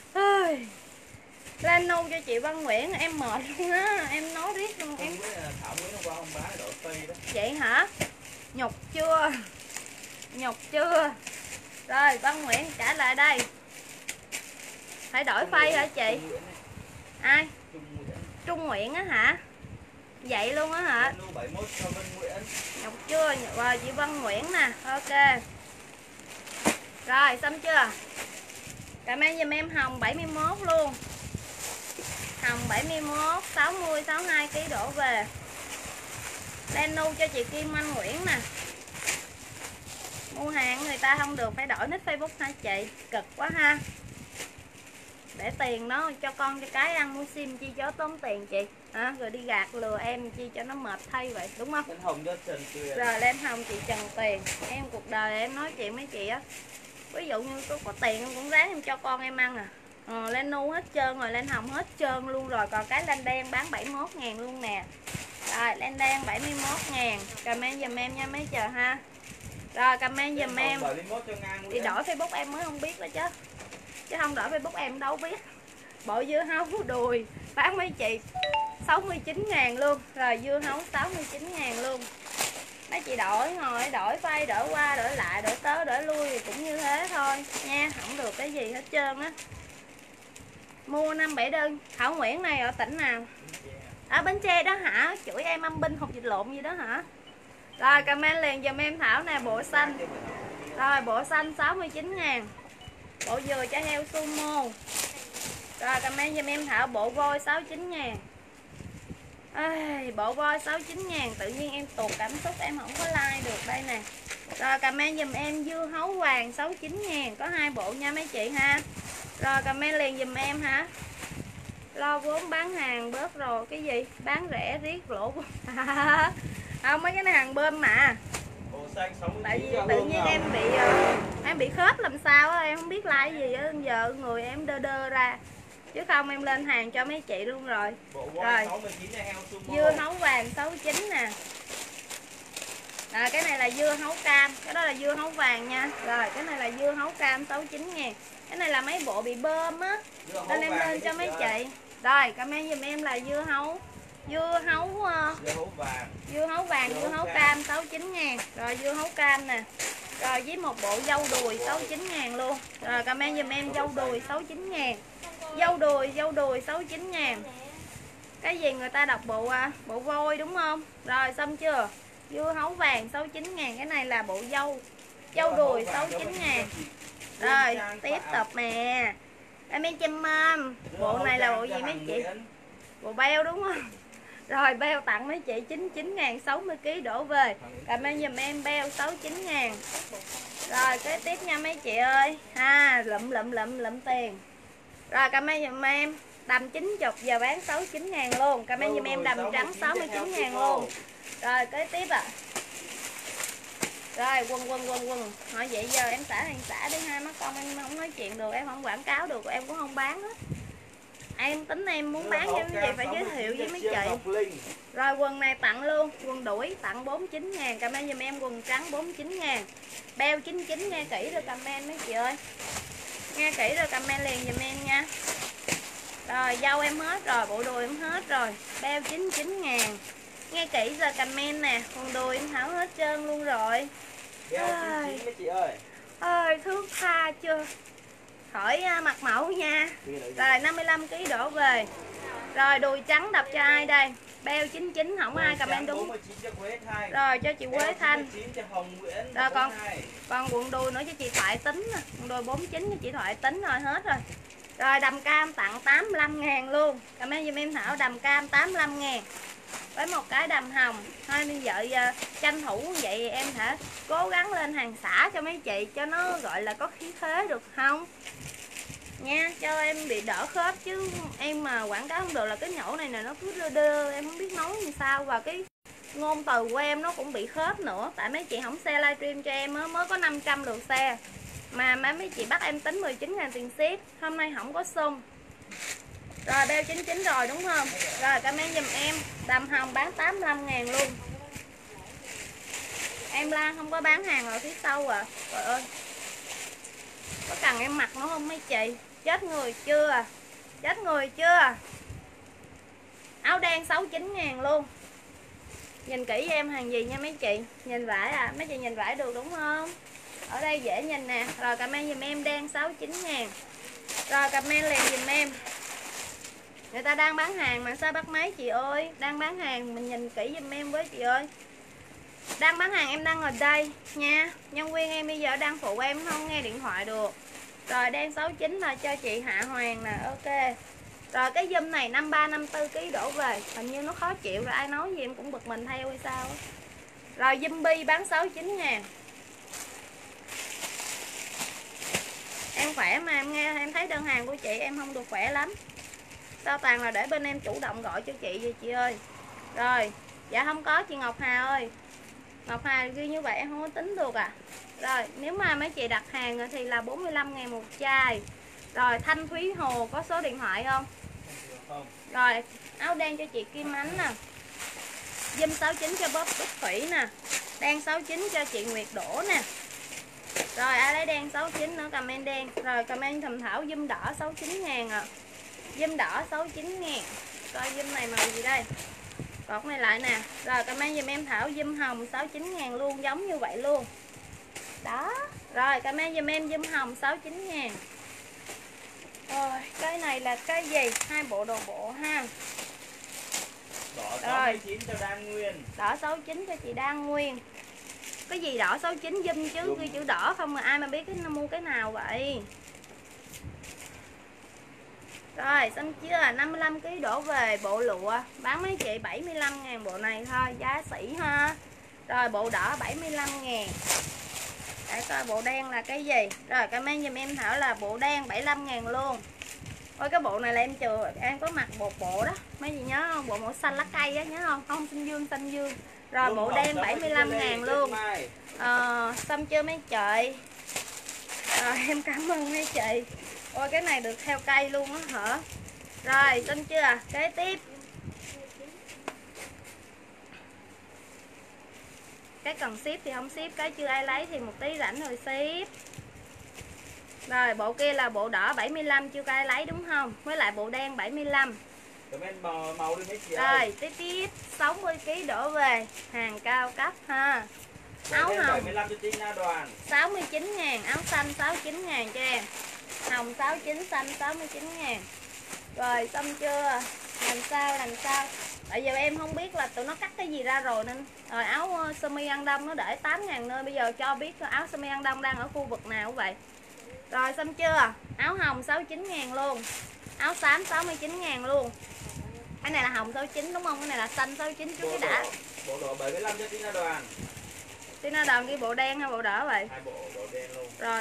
A: Lên nu cho chị Văn Nguyễn em mệt luôn á, em nói riết luôn em.
B: Thảo Nguyễn hôm qua không bán độ phi đó.
A: Vậy hả? Nhục chưa? Nhục chưa? Rồi Văn Nguyễn trả lại đây. Phải đổi phay hả chị? Ai? Trung Nguyễn á hả? Vậy luôn á hả? Nhục chưa? Rồi chị Văn Nguyễn nè. Ok. Rồi xong chưa? Comment giùm em hồng 71 luôn. Hồng 71, 60, 62 kg đổ về. Len nu cho chị Kim Anh Nguyễn nè. Mua hàng người ta không được phải đổi nick Facebook hả chị? Cực quá ha. Để tiền nó cho con cho cái ăn mua sim chi cho tốn tiền chị hả? Rồi đi gạt lừa em chi cho nó mệt thay vậy đúng không?
B: Len hồng cho Trần Tuyền.
A: Rồi len hồng chị Trần Tiền. Em cuộc đời em nói chuyện mấy chị á, ví dụ như có tiền em cũng ráng em cho con em ăn à. Len nu hết trơn rồi, len hồng hết trơn luôn rồi, còn cái len đen bán 71.000 luôn nè. Rồi len đen 71.000. Comment giùm em nha mấy chờ ha. Rồi comment giùm em. Đi đổi Facebook em mới không biết đó chứ. Chứ không đổi Facebook em đâu biết. Bộ dưa hấu đùi bán mấy chị 69.000 luôn. Rồi dưa hấu 69.000 luôn. Mấy chị đổi ngồi đổi phay đổi qua đổi lại đổi tới đổi lui thì cũng như thế thôi nha, không được cái gì hết trơn á. Mua 57 đơn. Thảo Nguyễn này ở tỉnh nào? Ở Bến Tre đó hả? Chửi em âm binh học dịch lộn gì đó hả? Rồi comment liền giùm em Thảo nè, bộ xanh. Rồi bộ xanh 69.000. Bộ dừa cho heo sumo. Rồi comment giùm em Thảo bộ voi 69.000. Bộ voi 69.000. Tự nhiên em tuột cảm xúc em không có like được đây nè. Rồi comment giùm em dưa hấu vàng 69.000. Có 2 bộ nha mấy chị ha. Rồi comment liền giùm em hả? Lo vốn bán hàng bớt rồi. Cái gì? Bán rẻ riết lỗ. Không, mấy cái này hàng bơm mà. Tại vì tự nhiên em bị khớp làm sao á, em không biết like cái gì á, giờ người em đơ đơ ra. Chứ không em lên hàng cho mấy chị luôn rồi. Rồi. Dưa hấu vàng 69 nè. Rồi cái này là dưa hấu cam, cái đó là dưa hấu vàng nha. Rồi cái này là dưa hấu cam 69.000. Cái này là mấy bộ bị bơm á. Nên em lên cho mấy chị. Rồi comment giùm em là dưa hấu vàng, dưa hấu cam 69.000. Rồi dưa hấu cam nè. Rồi với một bộ dâu đùi 69.000 luôn. Rồi comment giùm em dâu đùi 69.000. Dâu đùi 69.000. Cái gì người ta đọc bộ voi đúng không? Rồi xong chưa? Dưa hấu vàng 69.000. Cái này là bộ dâu đùi 69.000. Rồi tiếp tục nè. Em chim bộ này là bộ gì mấy chị? Bộ beo đúng không? Rồi beo tặng mấy chị 99.000, 60 kg đổ về. Comment giùm em beo 69.000. Rồi kế tiếp nha mấy chị ơi ha, lụm tiền. Rồi comment giùm em đầm 90 giờ bán 69.000 luôn. Comment giùm em đầm trắng 69.000 luôn. Rồi kế tiếp Rồi quần hỏi vậy giờ em xả hàng xả đi ha, mất công em không nói chuyện được, em không quảng cáo được, em cũng không bán hết. Em tính em muốn bán cho mấy chị phải giới thiệu với mấy chị. Rồi quần này tặng luôn, quần đuổi tặng 49.000. Comment giùm em quần trắng 49.000. Beo 99, nghe kỹ rồi comment mấy chị ơi. Nghe kỹ rồi comment liền giùm em nha. Rồi dâu em hết rồi, bộ đùi em hết rồi. Beo 99.000. Nghe kỹ rồi comment nè, quần đùi em tháo hết trơn luôn rồi.
B: Mấy chị ơi.
A: Ơi thương tha chưa? Hỏi mặt mẫu nha. Rồi 55 kg đổ về. Rồi đùi trắng đập cho ai đây? Beo 99 không ai comment đúng. Rồi cho chị Quế Thanh. Rồi còn quần đùi nữa cho chị Thoại Tính nè. Quần đùi 49 cho chị Thoại Tính rồi hết rồi. Rồi đầm cam tặng 85.000 luôn. Comment giùm em Thảo đầm cam 85.000. với một cái đầm hồng. Thôi bây giờ tranh thủ vậy em hả, cố gắng lên hàng xả cho mấy chị cho nó gọi là có khí thế được không nha, cho em bị đỡ khớp, chứ em mà quảng cáo không được là cái nhổ này nè nó cứ đơ đơ, em không biết nói như sao, và cái ngôn từ của em nó cũng bị khớp nữa, tại mấy chị không share livestream cho em á, mới có 500 lượt share mà mấy chị bắt em tính 19.000 tiền ship, hôm nay không có xung. Rồi beo 99 rồi đúng không? Rồi comment giùm em, đầm hồng bán 85.000 luôn. Em Lan không có bán hàng ở phía sau à. Trời ơi, có cần em mặc nó không mấy chị? Chết người chưa? Chết người chưa? Áo đen 69.000 luôn. Nhìn kỹ cho em hàng gì nha mấy chị. Nhìn vải à, mấy chị nhìn vải được đúng không? Ở đây dễ nhìn nè. Rồi comment giùm em đen 69.000. Rồi comment liền giùm em. Người ta đang bán hàng mà sao bắt máy chị ơi? Đang bán hàng mình nhìn kỹ giùm em với chị ơi. Đang bán hàng em đang ở đây nha. Nhân viên em bây giờ đang phụ em không nghe điện thoại được. Rồi đen 69 là cho chị Hạ Hoàng nè, ok. Rồi cái dùm này 53-54 kg đổ về, hình như nó khó chịu rồi ai nói gì em cũng bực mình theo hay sao. Rồi dùm bi bán 69.000. Em khỏe mà em nghe em thấy đơn hàng của chị em không được khỏe lắm. Sao toàn là để bên em chủ động gọi cho chị vậy chị ơi. Rồi, dạ không có chị Ngọc Hà ơi. Ngọc Hà ghi như vậy em không có tính được à. Rồi, nếu mà mấy chị đặt hàng thì là 45.000 một chai. Rồi, Thanh Thúy Hồ có số điện thoại không? Rồi, áo đen cho chị Kim Ánh nè. Dâm 69 cho Bóp Bích Thủy nè. Đen 69 cho chị Nguyệt Đỗ nè. Rồi, ai lấy đen 69 nữa comment đen. Rồi, comment Thầm Thảo dâm đỏ 69.000 à. Dâm đỏ 69.000. Coi dâm này màu gì đây? Cột này lại nè. Rồi comment giùm em Thảo dâm hồng 69.000 luôn, giống như vậy luôn. Đó. Rồi comment giùm em dâm hồng 69.000. Rồi cái này là cái gì? Hai bộ đồ bộ ha.
B: Đỏ 69 cho Đan Nguyên.
A: Đỏ 69 cho chị Đan Nguyên. Cái gì đỏ 69 dâm chứ, ghi chữ đỏ không mà ai mà biết nó mua cái nào vậy. Rồi xong chưa, 55 kg đổ về bộ lụa, bán mấy chị 75.000 bộ này thôi, giá sỉ ha. Rồi bộ đỏ 75.000. Để coi bộ đen là cái gì. Rồi comment giùm em Thảo là bộ đen 75.000 luôn. Ôi cái bộ này là em có mặc một bộ đó, mấy gì nhớ không? Bộ màu xanh lá cây á, nhớ không? Không, xanh dương. Rồi
B: Luôn
A: bộ đen 75.000 luôn. Xong chưa mấy chị. Rồi em cảm ơn mấy chị. Ôi cái này được theo cây luôn á hả? Rồi xong chưa? Kế tiếp. Cái cần ship thì không ship, cái chưa ai lấy thì một tí rảnh rồi ship. Rồi bộ kia là bộ đỏ 75 chưa ai lấy đúng không? Với lại bộ đen 75.
B: Comment màu đi mấy chị
A: rồi
B: ơi.
A: tiếp 60 kg đổ về, hàng cao cấp ha. Áo hồng
B: 75 cho Tina Đoàn.
A: 69.000, áo xanh 69.000 cho em. Hồng 69, xanh 69.000. Rồi xong chưa? Làm sao? Tại giờ em không biết là tụi nó cắt cái gì ra rồi nên. Rồi áo sơ mi An Đông nó để 8.000 nơi, bây giờ cho biết áo sơ mi An Đông đang ở khu vực nào vậy. Rồi xong chưa? Áo hồng 69.000 luôn. Áo xám 69.000 luôn. Cái này là hồng 69 đúng không? Cái này là xanh 69 trước cái đã.
B: Bộ đỏ 75 cho Tina Đoàn.
A: Tina Đoàn ghi bộ đen hay bộ đỏ vậy?
B: Hai bộ đen luôn.
A: Rồi.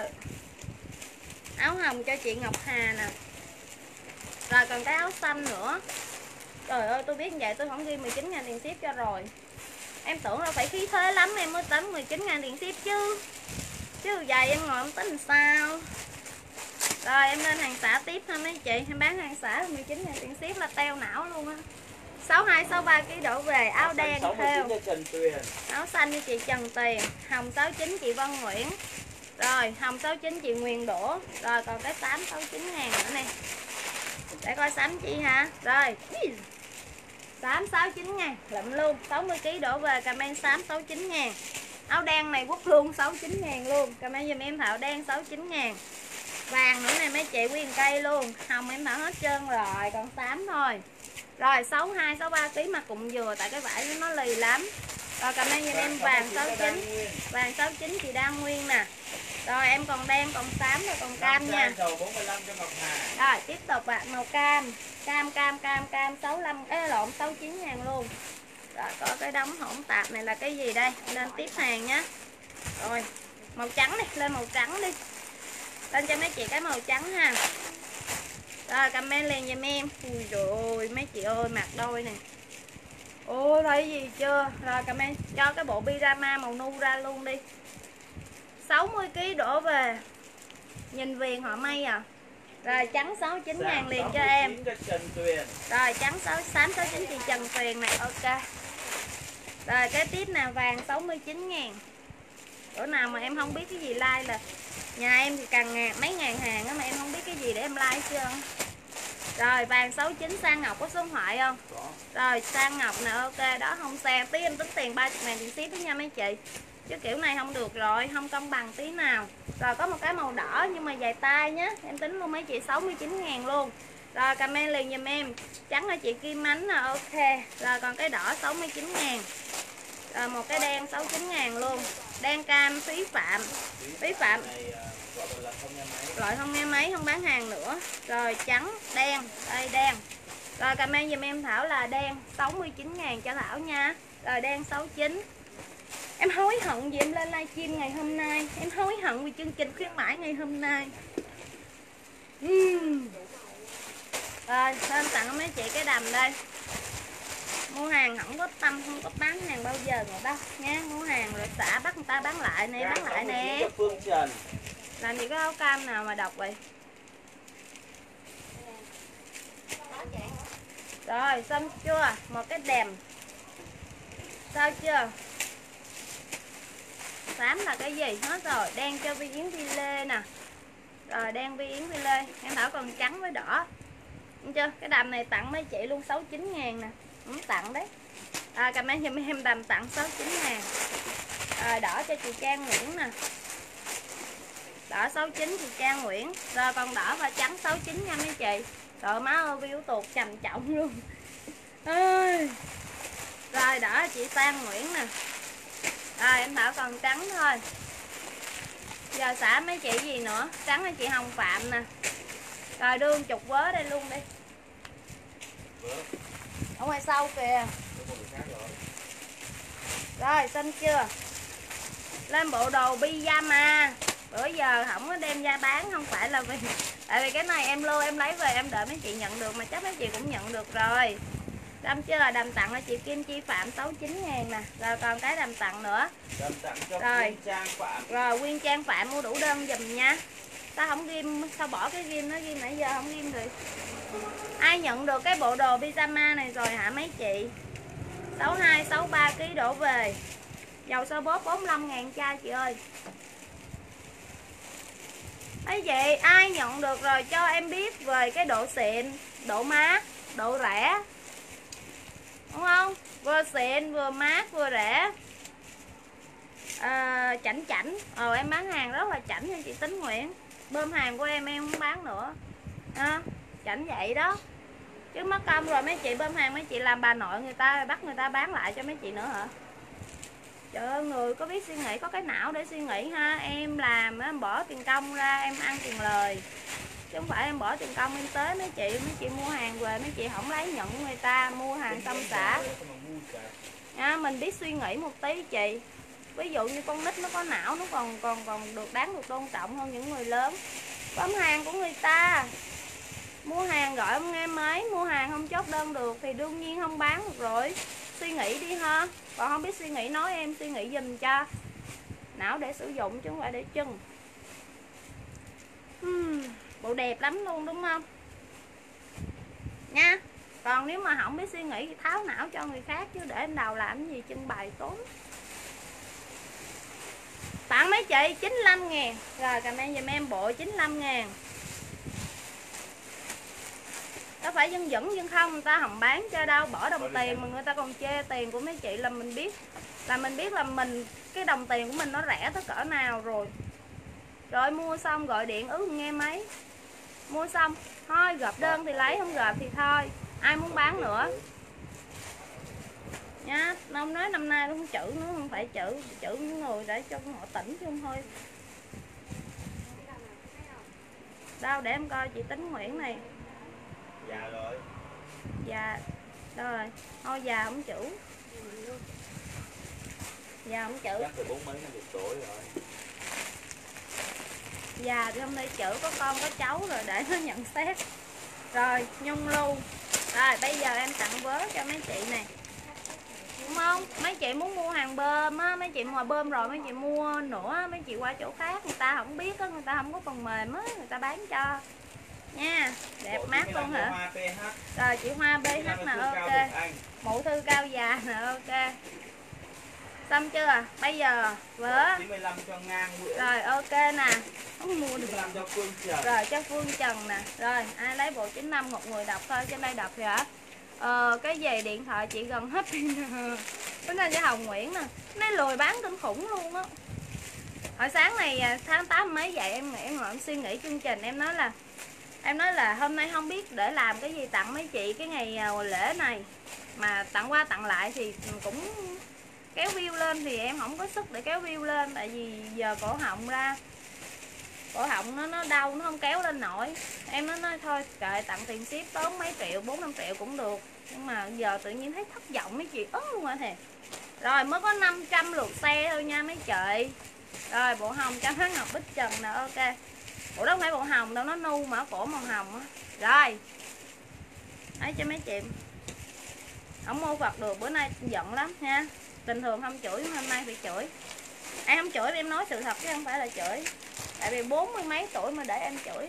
A: Áo hồng cho chị Ngọc Hà nè. Rồi còn cái áo xanh nữa. Trời ơi tôi biết vậy tôi không ghi 19.000 tiền ship cho rồi. Em tưởng là phải khí thế lắm em mới tính 19.000 tiền ship chứ. Chứ vậy em ngồi em tính sao. Rồi em lên hàng xả tiếp ha mấy chị. Em bán hàng xả 19.000 tiền ship là teo não luôn á. 62, 63 kg đổ về. Áo đen theo. Áo xanh cho chị Trần Tiền. Hồng 69 chị Văn Nguyễn. Rồi hồng 69 chị Nguyên Đỗ. Rồi còn cái 69.000 nữa nè. Để coi xám chi hả. Rồi xám 69.000 lụm luôn. 60 kg đổ về comment xám 69.000. Áo đen này quất luôn 69.000 luôn. Comment giùm em Thảo đen 69.000. Vàng nữa nè mấy chị nguyên cây luôn. Hồng em Thảo hết trơn rồi, còn xám thôi. Rồi 62, 63 kg mà cũng vừa, tại cái vải nó lì lắm. Rồi comment giùm em vàng 69. Vàng 69 chị Đan Nguyên nè. Rồi em còn đen, còn xám, rồi còn cam nha. Rồi tiếp tục ạ, màu cam. Cam 65, lộn 69.000 luôn. Rồi có cái đống hỗn tạp này là cái gì đây? Lên tiếp hàng nhá. Rồi, màu trắng đi, lên màu trắng đi. Lên cho mấy chị cái màu trắng ha. Rồi comment liền giùm em. Ui trời ơi, mấy chị ơi, mặc đôi nè. Ôi thấy gì chưa? Rồi comment cho cái bộ pyjama màu nu ra luôn đi. 60 kg đổ về. Nhìn viền họ may à. Rồi trắng 69.000 liền cho em. Rồi trắng 69 chị Trần Tuyền này, ok. Rồi cái tiếp nào vàng 69.000. Bữa nào mà em không biết cái gì like là nhà em thì cần mấy ngàn hàng á mà em không biết cái gì để em like chưa. Rồi vàng 69 sang ngọc có số điện thoại không? Rồi sang ngọc nè, ok đó, không sang tí em tính tiền 30.000 tiền ship với nha mấy chị. Chứ kiểu này không được rồi, không công bằng tí nào. Rồi có một cái màu đỏ nhưng mà dài tay nhé. Em tính luôn mấy chị 69.000 luôn. Rồi comment liền giùm em. Trắng là chị Kim Ánh nè, ok. Rồi còn cái đỏ 69.000. Rồi một cái đen 69.000 luôn. Đen cam phí phạm. Phí phạm. Loại không nghe máy, không bán hàng nữa. Rồi trắng, đen, đây đen. Rồi comment giùm em Thảo là đen 69.000 cho Thảo nha. Rồi đen 69. Em hối hận vì em lên livestream ngày hôm nay. Em hối hận vì chương trình khuyến mãi ngày hôm nay. Rồi lên tặng mấy chị cái đầm đây. Mua hàng không có tâm, không có bán hàng bao giờ người ta nha. Mua hàng rồi xả bắt người ta bán lại nè, bán lại nè. Làm gì có áo cam nào mà độc vậy. Rồi xong chưa? Một cái đèm. Sao chưa? Xám là cái gì? Hết rồi. Đen cho Vi Yến Vi Lê nè. Rồi đen Vi Yến Vi Lê. Em Thảo còn trắng với đỏ. Đúng chưa? Cái đầm này tặng mấy chị luôn 69.000 nè. Không tặng đấy. Comment giùm em đầm tặng 69.000. Rồi đỏ cho chị Trang Nguyễn nè. Đỏ 69 chị Trang Nguyễn. Rồi còn đỏ và trắng 69 nha mấy chị. Trời má ơi, view tuột trầm trọng luôn. Rồi đỏ chị Sang Nguyễn nè. Rồi em Thảo còn trắng thôi. Giờ xả mấy chị gì nữa. Trắng là chị Hồng Phạm nè. Rồi đương chục vớ đây luôn đi. Ở ngoài sau kìa. Rồi xong chưa? Lên bộ đồ pyjama. Bữa giờ không có đem ra bán, không phải là vì tại vì cái này em lô em lấy về em đợi mấy chị nhận được, mà chắc mấy chị cũng nhận được rồi. Xong chưa? Đầm tặng là chị Kim Chi Phạm 69.000 nè. Rồi còn cái đầm tặng nữa.
B: Đầm tặng cho
A: rồi.
B: Nguyên Trang Phạm.
A: Rồi Nguyên Trang Phạm mua đủ đơn giùm nha. Sao không ghim, sao bỏ cái ghim nó, ghim nãy giờ không ghim được. Ai nhận được cái bộ đồ pyjama này rồi hả mấy chị? 62 63 kg đổ về. Dầu xơ bốt 45.000 chai chị ơi. Mấy chị ai nhận được rồi cho em biết về cái độ xịn, độ mát, độ rẻ. Đúng không? Vừa xịn, vừa mát, vừa rẻ. Chảnh chảnh. Em bán hàng rất là chảnh nha chị Tính Nguyễn. Bơm hàng của em không bán nữa. Chảnh vậy đó. Chứ mất công rồi mấy chị bơm hàng mấy chị làm bà nội người ta, bắt người ta bán lại cho mấy chị nữa hả? Trời ơi, người có biết suy nghĩ, có cái não để suy nghĩ ha. Em làm em bỏ tiền công ra, em ăn tiền lời. Chứ không phải em bỏ tiền công em tới mấy chị mua hàng về mấy chị không lấy nhận của người ta, mua hàng xong xả. Mình biết suy nghĩ một tí chị. Ví dụ như con nít nó có não, nó còn được đáng được tôn trọng hơn những người lớn. Bấm hàng của người ta. Mua hàng gọi ông nghe máy, mua hàng không chốt đơn được thì đương nhiên không bán được rồi. Suy nghĩ đi ha. Còn không biết suy nghĩ nói em suy nghĩ giùm cho. Não để sử dụng chứ không phải để chân. Bộ đẹp lắm luôn đúng không? Nha. Còn nếu mà không biết suy nghĩ thì tháo não cho người khác, chứ để em đầu làm cái gì trưng bày tốn. Tặng mấy chị 95.000. Rồi comment giùm em bộ 95.000. Có phải dân dẫn dân không người ta không bán cho đâu, bỏ đồng tiền mà người ta còn chê tiền của mấy chị là mình biết. Là mình biết là mình cái đồng tiền của mình nó rẻ tới cỡ nào rồi. Rồi mua xong gọi điện nghe máy. Mua xong thôi gộp đơn thì lấy, không gộp thì thôi. Ai muốn bán nữa nha. Ông nói năm nay cũng chữ nữa, không phải chữ những người để cho họ tỉnh chứ không thôi. Đâu để em coi chị Tính Nguyễn này.
B: Già rồi.
A: Già đâu rồi? Thôi già không chữ. Giờ không chữ.
B: Chắc từ 40 mấy 50 tuổi rồi.
A: Già thì không thể chữ, có con có cháu rồi để nó nhận xét. Rồi nhung lưu. Rồi bây giờ em tặng vớ cho mấy chị này, đúng không? Mấy chị muốn mua hàng bơm á, mấy chị mua bơm rồi mấy chị mua nữa, mấy chị qua chỗ khác người ta không biết á, người ta không có phần mềm á, người ta bán cho nha. Đẹp mát luôn hả? Rồi chị Hoa BH nè, ok. Mụ thư cao già nè, ok. Xong chưa? Bây giờ vớ
B: 95 cho ngang bữa.
A: rồi ok nè, không mua được.
B: 95 cho Phương Trần.
A: Rồi cho Phương Trần nè. Rồi ai lấy bộ 95 một người đọc thôi, trên đây đọc thì hả? Cái gì điện thoại chị gần hết pin. Cái này cho Hồng Nguyễn nè, nó lùi bán kinh khủng luôn á. Hồi sáng này tháng 8 mấy vậy em ngồi em suy nghĩ chương trình, em nói là hôm nay không biết để làm cái gì tặng mấy chị cái ngày lễ này, mà tặng qua tặng lại thì cũng kéo view lên, thì em không có sức để kéo view lên, tại vì giờ cổ họng ra, cổ họng nó đau, nó không kéo lên nổi. Em nói thôi kệ, tặng tiền ship tốn mấy triệu, 4-5 triệu cũng được, nhưng mà giờ tự nhiên thấy thất vọng mấy chị ớn luôn rồi thề. Rồi mới có 500 lượt xe thôi nha mấy chị. Rồi bộ hồng cho Hán Ngọc Bích Trần nè, ok. Bộ đó không phải bộ hồng đâu, nó nu mà cổ màu hồng á. Rồi đấy cho mấy chị. Không mua Phật được, bữa nay giận lắm nha. Bình thường không chửi, hôm nay phải chửi. Em không chửi, em nói sự thật chứ không phải là chửi. Tại vì 40 mấy tuổi mà để em chửi,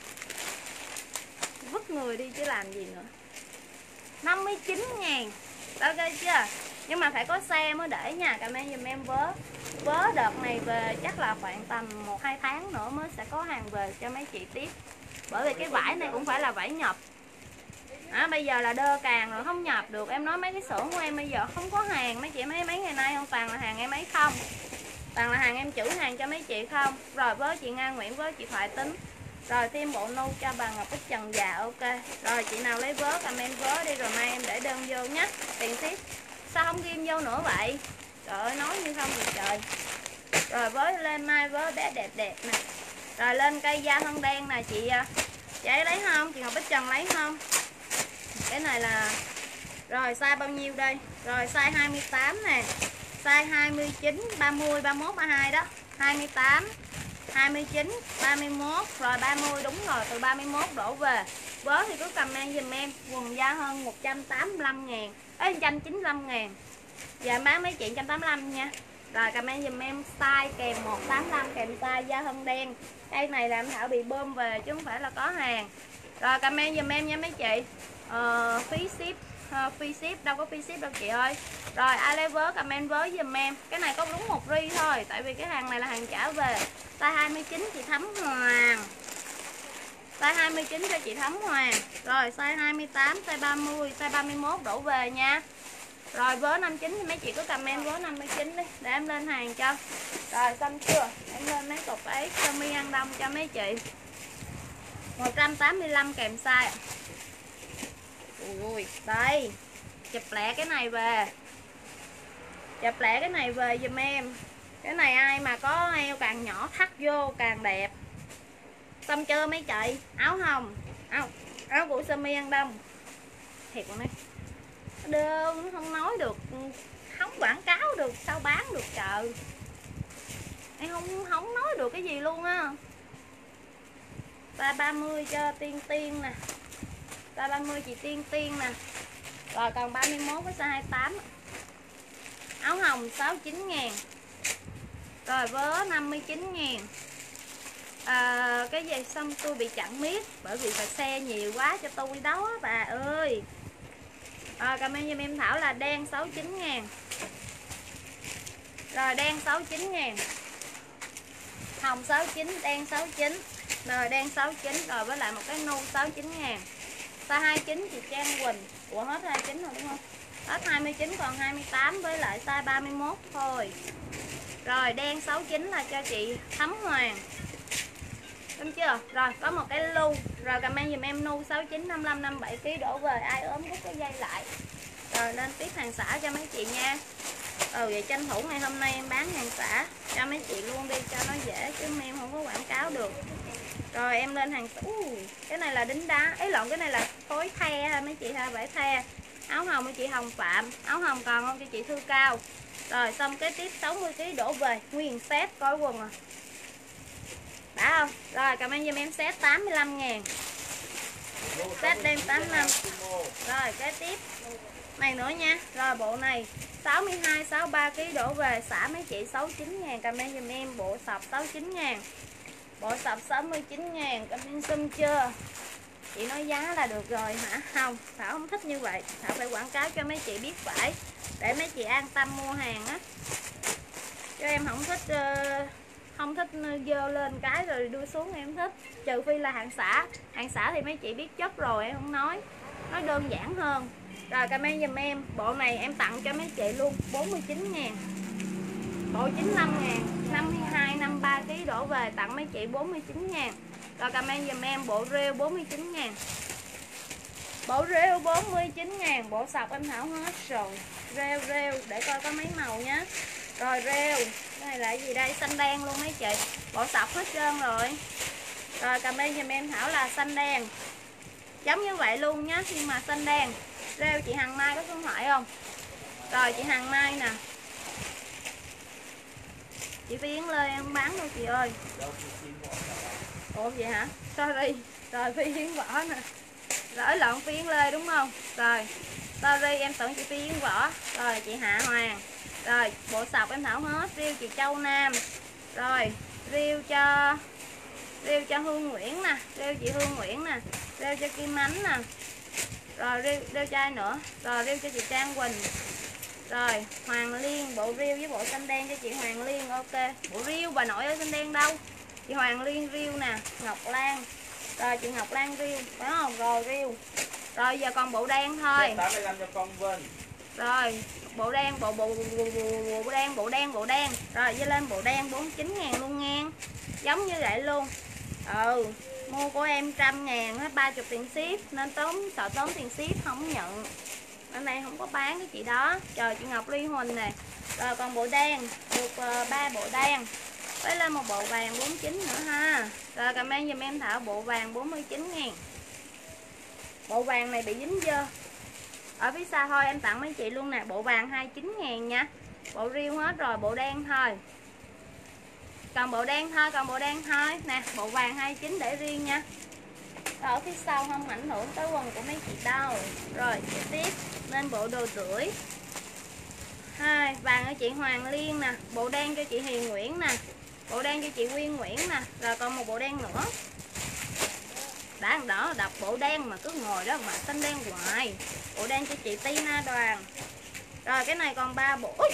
A: vứt người đi chứ làm gì nữa. 59.000, ok chưa? Nhưng mà phải có xe mới để nha. Cảm ơn dùm em vớ. Vớ đợt này về chắc là khoảng tầm 1-2 tháng nữa mới sẽ có hàng về cho mấy chị tiếp. Bởi vì cái vải này cũng phải là vải nhập. Bây giờ là đơ càng rồi, không nhập được. Em nói mấy cái xưởng của em bây giờ không có hàng. Mấy chị mấy ngày nay không, toàn là hàng em ấy không, toàn là hàng em chữ hàng cho mấy chị không. Rồi với chị Nga Nguyễn, với chị Thoại Tính. Rồi thêm bộ nu cho bà Ngọc Bích Trần già, ok. Rồi chị nào lấy vớ comment vớ đi, rồi mai em để đơn vô nhé. Tiền ship sao không ghim vô nữa vậy? Trời ơi nói như không được trời. Rồi với lên mai vớ bé đẹp đẹp nè. Rồi lên cây da thân đen nè chị ấy lấy không? Chị Ngọc Bích Trần lấy không? Cái này là rồi size bao nhiêu đây? Rồi size 28 nè, size 29, 30, 31, 32 đó. 28, 29, 31, rồi 30 đúng rồi, từ 31 đổ về. Vớ thì cứ comment giùm em, quần da hơn 185.000, 195.000. Giờ bán mấy chị 185 nha. Rồi comment giùm em size kèm 185 kèm size da thân đen. Cây này là em Thảo bị bơm về chứ không phải là có hàng. Rồi comment giùm em nha mấy chị. Phí ship, free ship, đâu có free ship đâu chị ơi. Rồi ai lấy vớ comment vớ giùm em. Cái này có đúng một ri thôi, tại vì cái hàng này là hàng trả về. Size 29 chị Thắm Hoàng, size 29 cho chị Thắm Hoàng. Rồi size 28, size 30, size 31 đổ về nha. Rồi vớ 59 thì mấy chị cứ comment vớ 59 đi để em lên hàng cho. Rồi xong chưa? Em lên mấy cục ấy cho mi ăn đông cho mấy chị. 185 kèm size. Ui, đây. Chụp lẹ cái này về. Chụp lẹ cái này về giùm em. Cái này ai mà có eo càng nhỏ thắt vô càng đẹp. Xong chưa mấy chị? Áo hồng, áo của sơ mi ăn đông. Thiệt luôn đấy. Đơn không nói được, không quảng cáo được, sao bán được trời. Em không nói được cái gì luôn á. Size 30 cho Tiên Tiên nè. Size 30 chị Tiên Tiên nè. Rồi còn 31 với size 28. Áo hồng 69.000. Rồi vớ 59.000. Cái gì xong tôi bị chặn miết bởi vì phải xe nhiều quá cho tôi đó bà ơi. Comment giùm em Thảo là đen 69.000. Rồi đen 69.000. Hồng 69, đen 69. Rồi đen 69, rồi với lại một cái nu 69.000. Size 29 chị Trang Quỳnh. Ủa hết 29 rồi đúng không? Hết 29 còn 28 với lại size 31 thôi. Rồi đen 69 là cho chị Thắm Hoàng. Đúng chưa? Rồi có một cái lu. Rồi comment dùm em nu 69 55 57 kg đổ về, ai ốm rút cái dây lại. Rồi lên tiếp hàng xả cho mấy chị nha. Vậy tranh thủ ngày hôm nay em bán hàng xả cho mấy chị luôn đi cho nó dễ chứ em không có quảng cáo được. Rồi em lên hàng cái này là đính đá, ấy lộn cái này là phối the ha mấy chị ha, vải the. áo hồng cho chị Hồng Phạm. Áo hồng còn không cho chị Thư Cao. Rồi xong kế tiếp 60kg đổ về nguyên set coi quần à. Đã không? Rồi comment giùm em set 85.000. Set đen 85. Rồi kế tiếp này nữa nha. Rồi bộ này 62 63kg đổ về xả mấy chị 69.000. Comment giùm em bộ sọc 69.000. Bộ sọc 69.000. Comment xum chưa? Chị nói giá là được rồi hả? Không, Thảo không thích như vậy. Thảo phải quảng cáo cho mấy chị biết phải, để mấy chị an tâm mua hàng á. Chứ em không thích dơ lên cái rồi đưa xuống em thích. Trừ phi là hàng xả. Hàng xả thì mấy chị biết chất rồi em không nói đơn giản hơn. Rồi comment giùm em. Bộ này em tặng cho mấy chị luôn 49.000. Bộ 95.000. 52 53kg đổ về tặng mấy chị 49.000. Rồi comment giùm em bộ rêu 49.000. Bộ rêu 49.000. Bộ sọc em Thảo hết rồi. Rêu để coi có mấy màu nhé. Rồi rêu. Cái này là gì đây? Xanh đen luôn mấy chị. Bộ sọc hết trơn rồi. Rồi comment giùm em Thảo là xanh đen. Giống như vậy luôn nhé, nhưng mà xanh đen. Rêu chị Hằng Mai có số điện thoại không? Rồi chị Hằng Mai nè. Chị Phi Yến Lê em bán đâu chị ơi. Ủa vậy hả? Sorry. Rồi Phi Yến Võ nè. Rồi lộn Phi Yến Lê đúng không? Rồi sorry em tưởng chị Phi Yến Võ. Rồi chị Hạ Hoàng. Rồi bộ sọc em Thảo hết. Riêu chị Châu Nam. Rồi riêu cho Hương Nguyễn nè. Riêu chị Hương Nguyễn nè. Riêu cho Kim Ánh nè. Rồi riêu cho ai nữa? Rồi riêu cho chị Trang Quỳnh. Rồi Hoàng Liên. Bộ riêu với bộ xanh đen cho chị Hoàng Liên. Ok. Bộ riêu bà nội ở xanh đen đâu? Chị Hoàng Liên riêu nè. Ngọc Lan. Rồi chị Ngọc Lan riêu phải không? Rồi riêu. Rồi giờ còn bộ đen thôi.
B: 85 cho con Vân.
A: Rồi bộ đen bộ đen. Rồi dây lên bộ đen 49.000 luôn nha. Giống như vậy luôn. Mua của em 100.000 hết 30 tiền ship nên sợ tốn tiền ship không nhận. Bên này không có bán cái chị đó. Trời chị Ngọc Ly Huỳnh nè. Rồi còn bộ đen được 3 bộ đen. Với lên một bộ vàng 49 nữa ha. Rồi comment giùm em Thảo bộ vàng 49.000. Bộ vàng này bị dính dơ. Ở phía xa thôi em tặng mấy chị luôn nè. Bộ vàng 29.000 nha. Bộ riêu hết rồi, bộ đen thôi. Còn bộ đen thôi. Nè, bộ vàng 29 để riêng nha. Ở phía sau không ảnh hưởng tới quần của mấy chị đâu. Rồi tiếp lên bộ đồ rưỡi. Vàng ở chị Hoàng Liên nè. Bộ đen cho chị Hiền Nguyễn nè. Bộ đen cho chị Nguyên Nguyễn nè. Rồi còn một bộ đen nữa. Đã đỏ đọc bộ đen mà cứ ngồi đó mà xanh đen hoài. Bộ đen cho chị Tina Đoàn. Rồi cái này còn 3 bộ.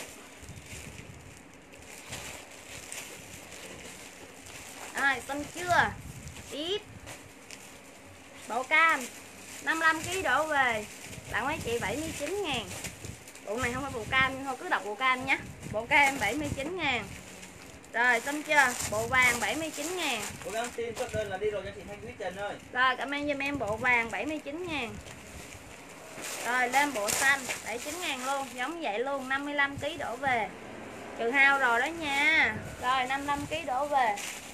A: Rồi xong chưa? Tiếp bộ cam 55kg đổ về tặng mấy chị 79.000. Bộ này không phải bộ cam nhưng thôi cứ đọc bộ cam nhé. Bộ cam 79.000. Rồi xong chưa? Bộ vàng 79.000.
B: Cố gắng tin chốt đơn là đi rồi cho chị Thanh Quý Trần ơi.
A: Rồi cảm ơn giùm em bộ vàng 79.000. Rồi lên bộ xanh 79.000 luôn. Giống vậy luôn 55kg đổ về. Trừ hao rồi đó nha. Rồi 55kg đổ về.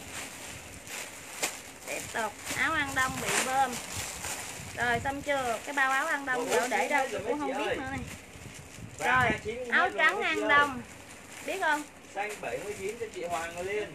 A: Tiếp tục áo ăn đông bị bơm. Rồi xong chưa? Cái bao áo ăn đông để đâu tôi cũng không biết nữa này. Rồi áo trắng ăn đông. Biết không?
B: Xanh 79 cho chị Hoàng Liên.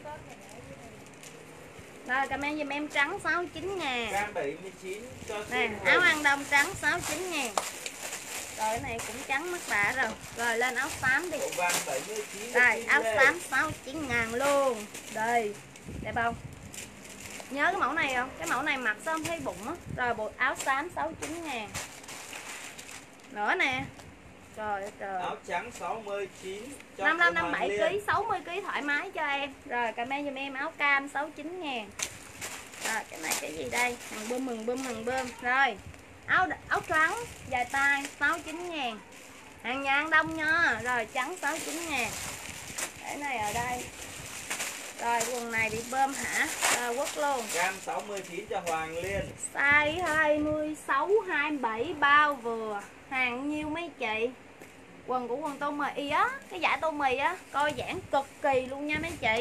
A: Rồi comment giùm em trắng 69.000.
B: Cam 79 cho chị
A: nè, áo ăn đông trắng 69.000. Rồi cái này cũng trắng mất bạ rồi. Rồi lên áo xám đi.
B: Bộ vàng 79.
A: Rồi áo xám 69.000 luôn. Đây. Đẹp không? Nhớ cái mẫu này không? Cái mẫu này mặc sao không thấy bụng á. Rồi bộ áo xám 69.000. Nữa nè. Trời trời.
B: Áo trắng 69 cho
A: 55 57 kg, 60 kg thoải mái cho em. Rồi comment giùm em áo cam 69.000. Rồi cái này cái gì đây? Hàng bơm. Rồi. Áo trắng dài tay 69.000. Hàng nhà ăn đông nha. Rồi trắng 69.000. Cái này ở đây. Rồi quần này bị bơm hả? Rồi quất luôn.
B: Cam 69 cho Hoàng Liên.
A: Size 26 27 bao vừa. Hàng nhiêu mấy chị? Quần của quần tô mì á, cái vải tô mì á, coi giãn cực kỳ luôn nha mấy chị.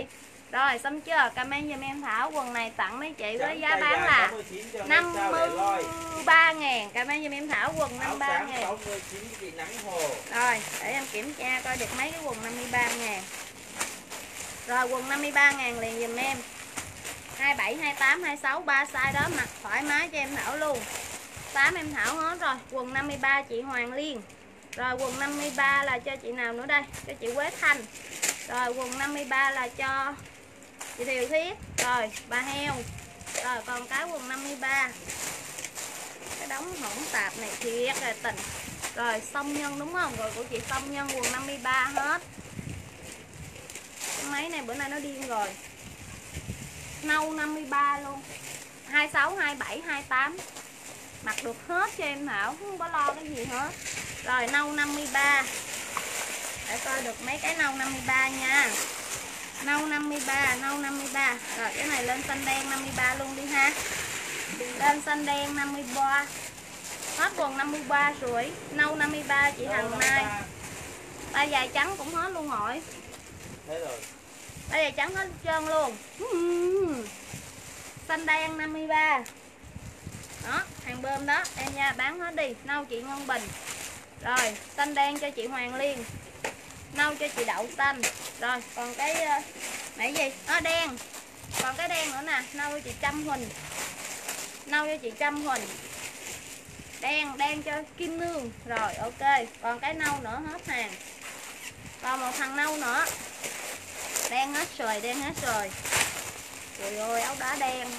A: Rồi xong chưa? Comment giùm em Thảo, quần này tặng mấy chị với
B: Trắng
A: giá
B: tay
A: bán
B: dài
A: là
B: 69 cho nên sao để loi.
A: 53.000. Comment giùm em Thảo, quần
B: Áo
A: 53.000.
B: xám 69 chị Nắng Hồ.
A: Rồi, để em kiểm tra coi được mấy cái quần 53.000. Rồi quần 53.000 liền giùm em. 27, 28, 26 3 size đó mặc thoải mái cho em Thảo luôn. 8 em Thảo hết rồi. Quần 53 chị Hoàng Liên. Rồi quần 53 là cho chị nào nữa đây? Cho chị Quế Thanh. Rồi quần 53 là cho chị Thiều Thiết. Rồi bà Heo. Rồi còn cái quần 53. Cái đống hỗn tạp này thiệt là tình. Rồi Song Nhân đúng không? Rồi của chị Song Nhân quần 53 hết. Cái máy này bữa nay nó điên rồi. Nâu 53 luôn. 26, 27, 28. Mặc được hết cho em Thảo, không có lo cái gì hết. Rồi nâu 53. Để coi được mấy cái nâu 53 nha. Nâu 53, nâu 53. Rồi cái này lên xanh đen 53 luôn đi ha. Lên xanh đen 53. Hết quần 53 rồi. Nâu 53 chị Hằng Mai. Tay dài trắng cũng hết luôn rồi.
B: Thế rồi.
A: Tay dài trắng hết trơn luôn. Xanh đen 53. Đó, hàng bơm đó, em nha, bán hết đi. Nâu chị Ngân Bình. Rồi, xanh đen cho chị Hoàng Liên. Nâu cho chị Đậu Xanh. Rồi, còn cái này gì? Đen. Còn cái đen nữa nè, nâu cho chị Trâm Huỳnh. Nâu cho chị Trâm Huỳnh. Đen cho Kim Nương. Rồi, ok. Còn cái nâu nữa hết hàng. Còn một thằng nâu nữa. Đen hết rồi, đen hết rồi. Trời ơi, áo đá đen.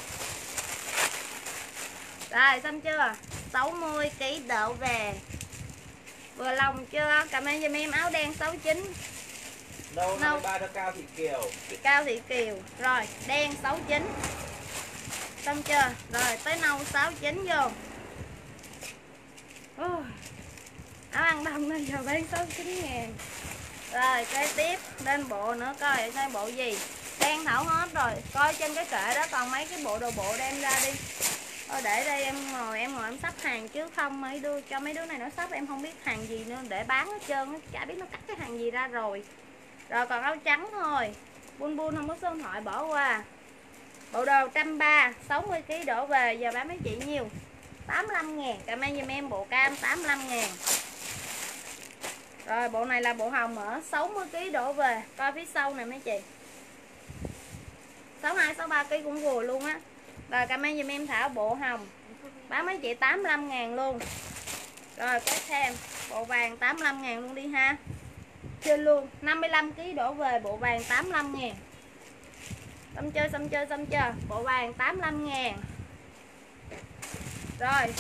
A: Rồi xong chưa? 60 kg độ về. Vừa lòng chưa? Comment giùm em áo đen 69.
B: Nâu 53 cho Cao Thị Kiều.
A: Chị Cao Thị Kiều. Rồi, đen 69. Xong chưa? Rồi tới nâu 69 vô. Áo ăn đông nên giờ bán 69.000. Rồi kế tiếp lên bộ nữa coi coi bộ gì. Đen Thảo hết rồi. Coi trên cái kệ đó còn mấy cái bộ đồ bộ đem ra đi. Thôi để đây em ngồi em sắp hàng chứ không mấy đứa cho mấy đứa này nó sắp em không biết hàng gì nữa để bán hết trơn, chả biết nó cắt cái hàng gì ra rồi. Rồi còn áo trắng thôi. Bun bun không có số điện thoại bỏ qua. Bộ đồ 130, 60 kg đổ về giờ bán mấy chị nhiêu? 85.000. Comment giùm em bộ cam 85.000. Rồi bộ này là bộ hồng ở 60 kg đổ về. Coi phía sau nè mấy chị. 62, 63 kg cũng vừa luôn á. Rồi comment giùm em Thảo bộ hồng. Bán mấy chị 85.000 luôn. Rồi có thêm bộ vàng 85.000 luôn đi ha. Trên luôn 55 kg đổ về bộ vàng 85.000. Xong chưa bộ vàng 85.000. Rồi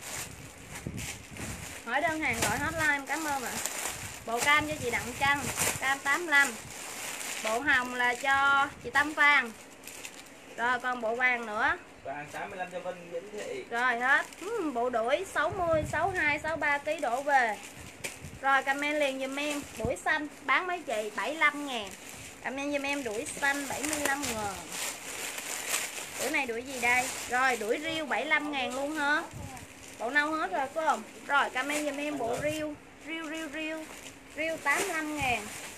A: hỏi đơn hàng gọi hotline em cảm ơn ạ. Bộ cam cho chị Đặng Trăng cam 85. Bộ hồng là cho chị Tâm Phan. Rồi còn bộ vàng nữa.
B: Vàng 85 cho Vân Nguyễn Thị.
A: Rồi hết. Bộ đuổi 60, 62, 63 kg đổ về. Rồi comment liền giùm em đuổi xanh bán mấy chị 75.000. Comment giùm em đuổi xanh 75.000. Đuổi này đuổi gì đây? Rồi đuổi riêu 75.000 luôn hả? Bộ nâu hết rồi phải không? Rồi comment giùm em bộ riêu. Riêu 85.000.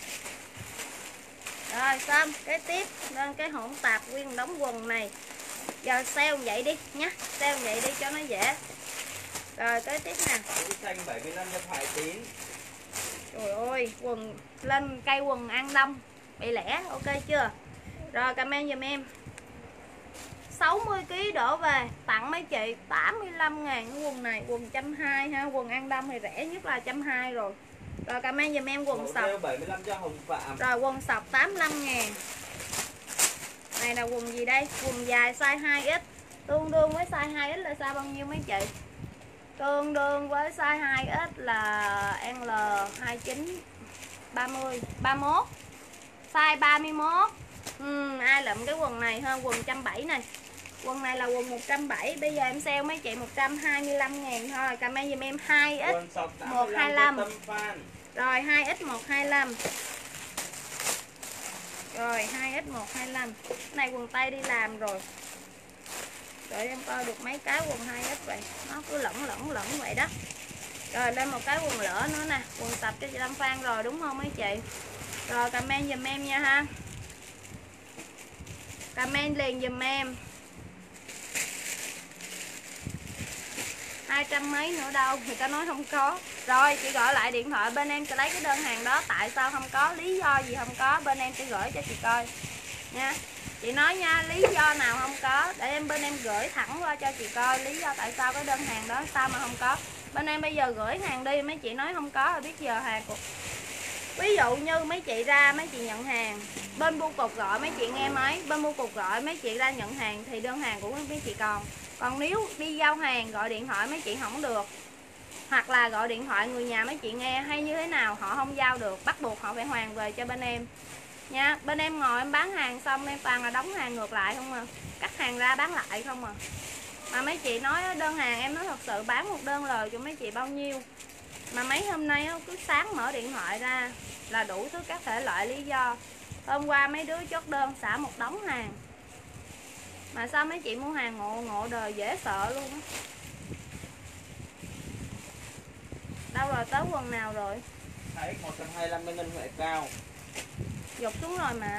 A: Rồi xong cái tiếp lên cái hỗn tạp nguyên đống quần này. Giờ sale vậy đi nhá, sale vậy đi cho nó dễ. Rồi cái tiếp nè.
B: Xanh 75 cho Thoại Tín.
A: Trời ơi, quần lên cây quần ăn đông bị lẻ, ok chưa? Rồi comment giùm em 60 kg đổ về tặng mấy chị 85.000 cái quần này, quần 120 ha, quần ăn đông thì rẻ nhất là 120 rồi. Rồi comment giùm em quần sọc
B: 75 cho Hồng Phạm.
A: Rồi quần sọc 85.000. Này là quần gì đây? Quần dài size 2X. Tương đương với size 2X là size bao nhiêu mấy chị? Tương đương với size 2X là L29 30 31. Size 31. Ai lụm cái quần này hơn quần 170 này. Quần này là quần 170. Bây giờ em sale mấy chị 125.000 thôi. Comment giùm em 2X 125. Rồi 2X 125. Rồi 2X 125. Cái này quần tây đi làm rồi. Rồi em coi được mấy cái quần 2X vậy. Nó cứ lẫn vậy đó. Rồi lên một cái quần lỡ nữa nè. Quần tập cho chị Lâm Phan rồi đúng không mấy chị? Rồi comment giùm em nha ha. Comment liền giùm em. 200 mấy nữa đâu, người ta nói không có. Rồi chị gọi lại điện thoại bên em sẽ lấy cái đơn hàng đó. Tại sao không có, lý do gì không có, bên em sẽ gửi cho chị coi nha. Chị nói nha, lý do nào không có để bên em gửi thẳng qua cho chị coi lý do tại sao cái đơn hàng đó sao mà không có. Bên em bây giờ gửi hàng đi, mấy chị nói không có rồi biết giờ hàng của... Ví dụ như mấy chị ra mấy chị nhận hàng, bên bưu cục gọi mấy chị nghe máy, bên bưu cục gọi mấy chị ra nhận hàng thì đơn hàng của mấy chị còn nếu đi giao hàng gọi điện thoại mấy chị không được, hoặc là gọi điện thoại người nhà mấy chị nghe hay như thế nào họ không giao được, bắt buộc họ phải hoàn về cho bên em nha. Bên em ngồi em bán hàng xong em toàn là đóng hàng ngược lại không à, cắt hàng ra bán lại không à. Mà mấy chị nói đơn hàng em nói thật sự bán một đơn lời cho mấy chị bao nhiêu, mà mấy hôm nay cứ sáng mở điện thoại ra là đủ thứ các thể loại lý do. Hôm qua mấy đứa chốt đơn xả một đống hàng, mà sao mấy chị mua hàng ngộ đời dễ sợ luôn á. Đâu rồi, tới quần nào rồi?
B: Đấy, 125 bên ngân huệ cao.
A: Dục xuống rồi mà.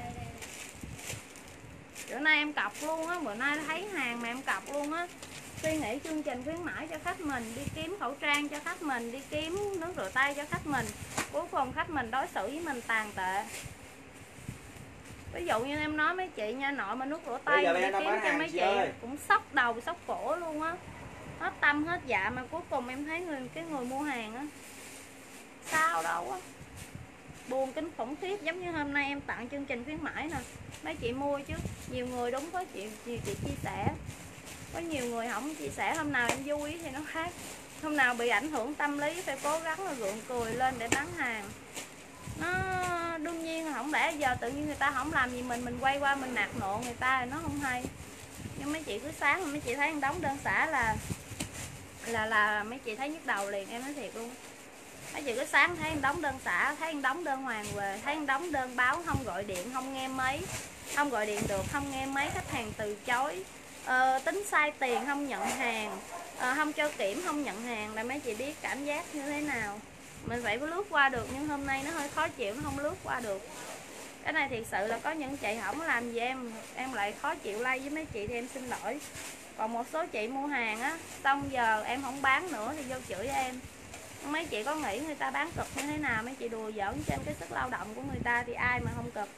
A: Bữa nay em cọc luôn á, bữa nay thấy hàng mà em cọc luôn á. Suy nghĩ chương trình khuyến mãi cho khách mình, đi kiếm khẩu trang cho khách mình, đi kiếm nước rửa tay cho khách mình. Cuối cùng khách mình đối xử với mình tàn tệ. Ví dụ như em nói mấy chị nha, nội mà nước rửa tay đi kiếm cho mấy chị cũng sốc đầu sốc cổ luôn á. Hết tâm hết dạ, mà cuối cùng em thấy người mua hàng á sao đâu á, buồn kinh khủng khiếp. Giống như hôm nay em tặng chương trình khuyến mãi nè, mấy chị mua chứ nhiều người đúng có chị chia sẻ, có nhiều người không chia sẻ. Hôm nào em vui thì nó khác, hôm nào bị ảnh hưởng tâm lý phải cố gắng là gượng cười lên để bán hàng. Nó đương nhiên là không lẽ giờ tự nhiên người ta không làm gì mình quay qua mình nạt nộ người ta thì nó không hay. Nhưng mấy chị cứ sáng mà mấy chị thấy em đóng đơn xả là mấy chị thấy nhức đầu liền, em nói thiệt luôn. Mấy chị cứ sáng thấy em đóng đơn xả, thấy em đóng đơn hoàn về, thấy em đóng đơn báo không gọi điện không nghe máy, không gọi điện được không nghe máy, khách hàng từ chối, tính sai tiền không nhận hàng, không cho kiểm không nhận hàng, là mấy chị biết cảm giác như thế nào. Mình phải lướt qua được, nhưng hôm nay nó hơi khó chịu, nó không lướt qua được. Cái này thiệt sự là có những chị không làm gì em lại khó chịu lay với mấy chị thì em xin lỗi. Còn một số chị mua hàng á, xong giờ em không bán nữa thì vô chửi em. Mấy chị có nghĩ người ta bán cực như thế nào, mấy chị đùa giỡn trên cái sức lao động của người ta thì ai mà không cực.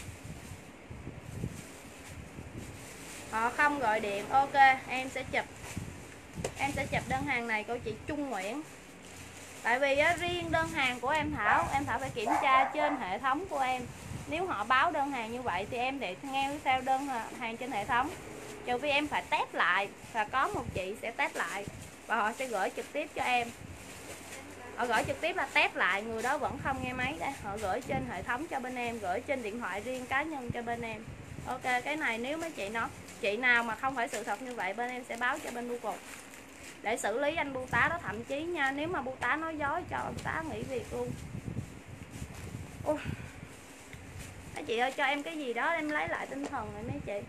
A: Họ không gọi điện, ok em sẽ chụp đơn hàng này của chị Trung Nguyễn. Tại vì á, riêng đơn hàng của em Thảo phải kiểm tra trên hệ thống của em. Nếu họ báo đơn hàng như vậy thì em để nghe theo đơn hàng trên hệ thống, trừ phi em phải test lại, và có một chị sẽ test lại và họ sẽ gửi trực tiếp cho em. Họ gửi trực tiếp là test lại, người đó vẫn không nghe máy, để họ gửi trên hệ thống cho bên em, gửi trên điện thoại riêng cá nhân cho bên em. Ok, cái này nếu mấy chị nói chị nào mà không phải sự thật như vậy, bên em sẽ báo cho bên bưu cục để xử lý anh bưu tá đó. Thậm chí nha, nếu mà bưu tá nói dối cho ông tá nghỉ việc luôn. Mấy chị ơi, cho em cái gì đó em lấy lại tinh thần rồi mấy chị.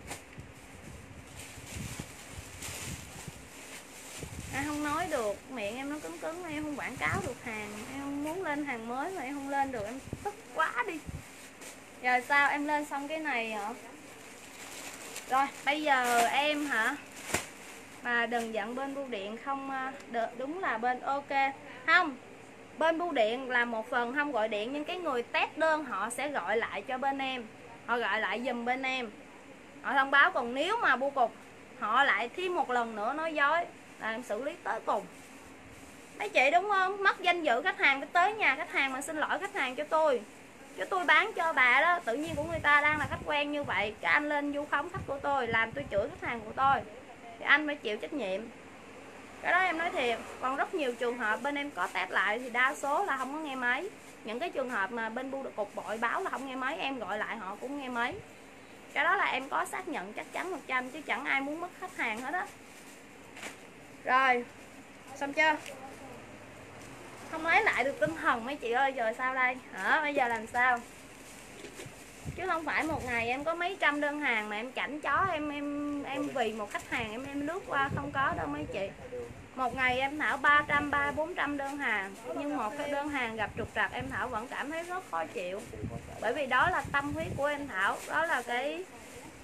A: Em không nói được, miệng em nó cứng, em không quảng cáo được hàng, em không muốn lên hàng mới mà em không lên được, em tức quá đi. Giờ sao em lên xong cái này hả? Rồi bây giờ em hả, mà đừng giận bên bưu điện không được, đúng là bên ok không, bên bưu điện là một phần không gọi điện, nhưng cái người test đơn họ sẽ gọi lại cho bên em, họ gọi lại giùm bên em, họ thông báo. Còn nếu mà bưu cục họ lại thêm một lần nữa nói dối là em xử lý tới cùng. Mấy chị đúng không? Mất danh dự khách hàng, phải tới nhà khách hàng mà xin lỗi khách hàng cho tôi, chứ tôi bán cho bà đó, tự nhiên của người ta đang là khách quen như vậy, cái anh lên vu khống khách của tôi, làm tôi chửi khách hàng của tôi thì anh phải chịu trách nhiệm. Cái đó em nói thiệt. Còn rất nhiều trường hợp bên em có test lại thì đa số là không có nghe máy. Những cái trường hợp mà bên bưu cục gọi báo là không nghe máy, em gọi lại họ cũng nghe máy. Cái đó là em có xác nhận chắc chắn 100%, chứ chẳng ai muốn mất khách hàng hết á. Rồi, xong chưa? Không lấy lại được tinh thần mấy chị ơi, giờ sao đây? Hả? Bây giờ làm sao? Chứ không phải một ngày em có mấy trăm đơn hàng mà em chảnh chó em vì một khách hàng em lướt qua, không có đâu mấy chị. Một ngày em Thảo 300, 400 đơn hàng, nhưng một cái đơn hàng gặp trục trặc em Thảo vẫn cảm thấy rất khó chịu. Bởi vì đó là tâm huyết của em Thảo, đó là cái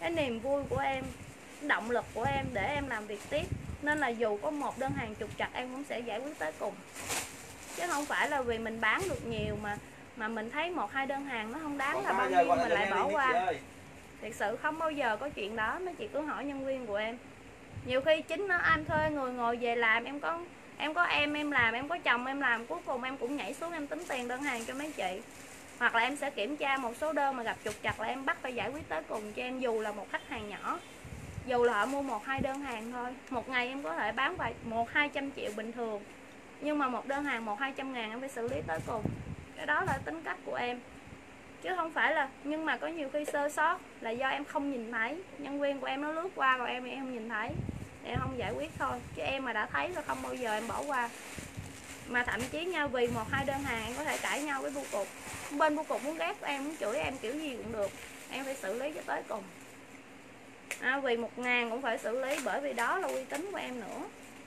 A: cái niềm vui của em, động lực của em để em làm việc tiếp. Nên là dù có một đơn hàng trục trặc em cũng sẽ giải quyết tới cùng. Chứ không phải là vì mình bán được nhiều mà mình thấy 1-2 đơn hàng nó không đáng là bao nhiêu mình lại bỏ qua. Thật sự không bao giờ có chuyện đó, mấy chị cứ hỏi nhân viên của em. Nhiều khi chính nó em thuê người ngồi về làm, em có em làm, em có chồng em làm, cuối cùng em cũng nhảy xuống em tính tiền đơn hàng cho mấy chị. Hoặc là em sẽ kiểm tra một số đơn mà gặp trục trặc là em bắt phải giải quyết tới cùng cho em, dù là một khách hàng nhỏ, dù là họ mua 1-2 đơn hàng thôi. Một ngày em có thể bán vài 100-200 triệu bình thường, nhưng mà một đơn hàng 100-200 ngàn em phải xử lý tới cùng. Cái đó là tính cách của em, chứ không phải là. Nhưng mà có nhiều khi sơ sót là do em không nhìn thấy, nhân viên của em nó lướt qua rồi em không nhìn thấy, em không giải quyết thôi. Chứ em mà đã thấy là không bao giờ em bỏ qua. Mà thậm chí nha, vì 1-2 đơn hàng em có thể cãi nhau với bưu cục. Bên bưu cục muốn ghét em, muốn chửi em kiểu gì cũng được, em phải xử lý cho tới cùng. Vì 1.000 cũng phải xử lý, bởi vì đó là uy tín của em nữa.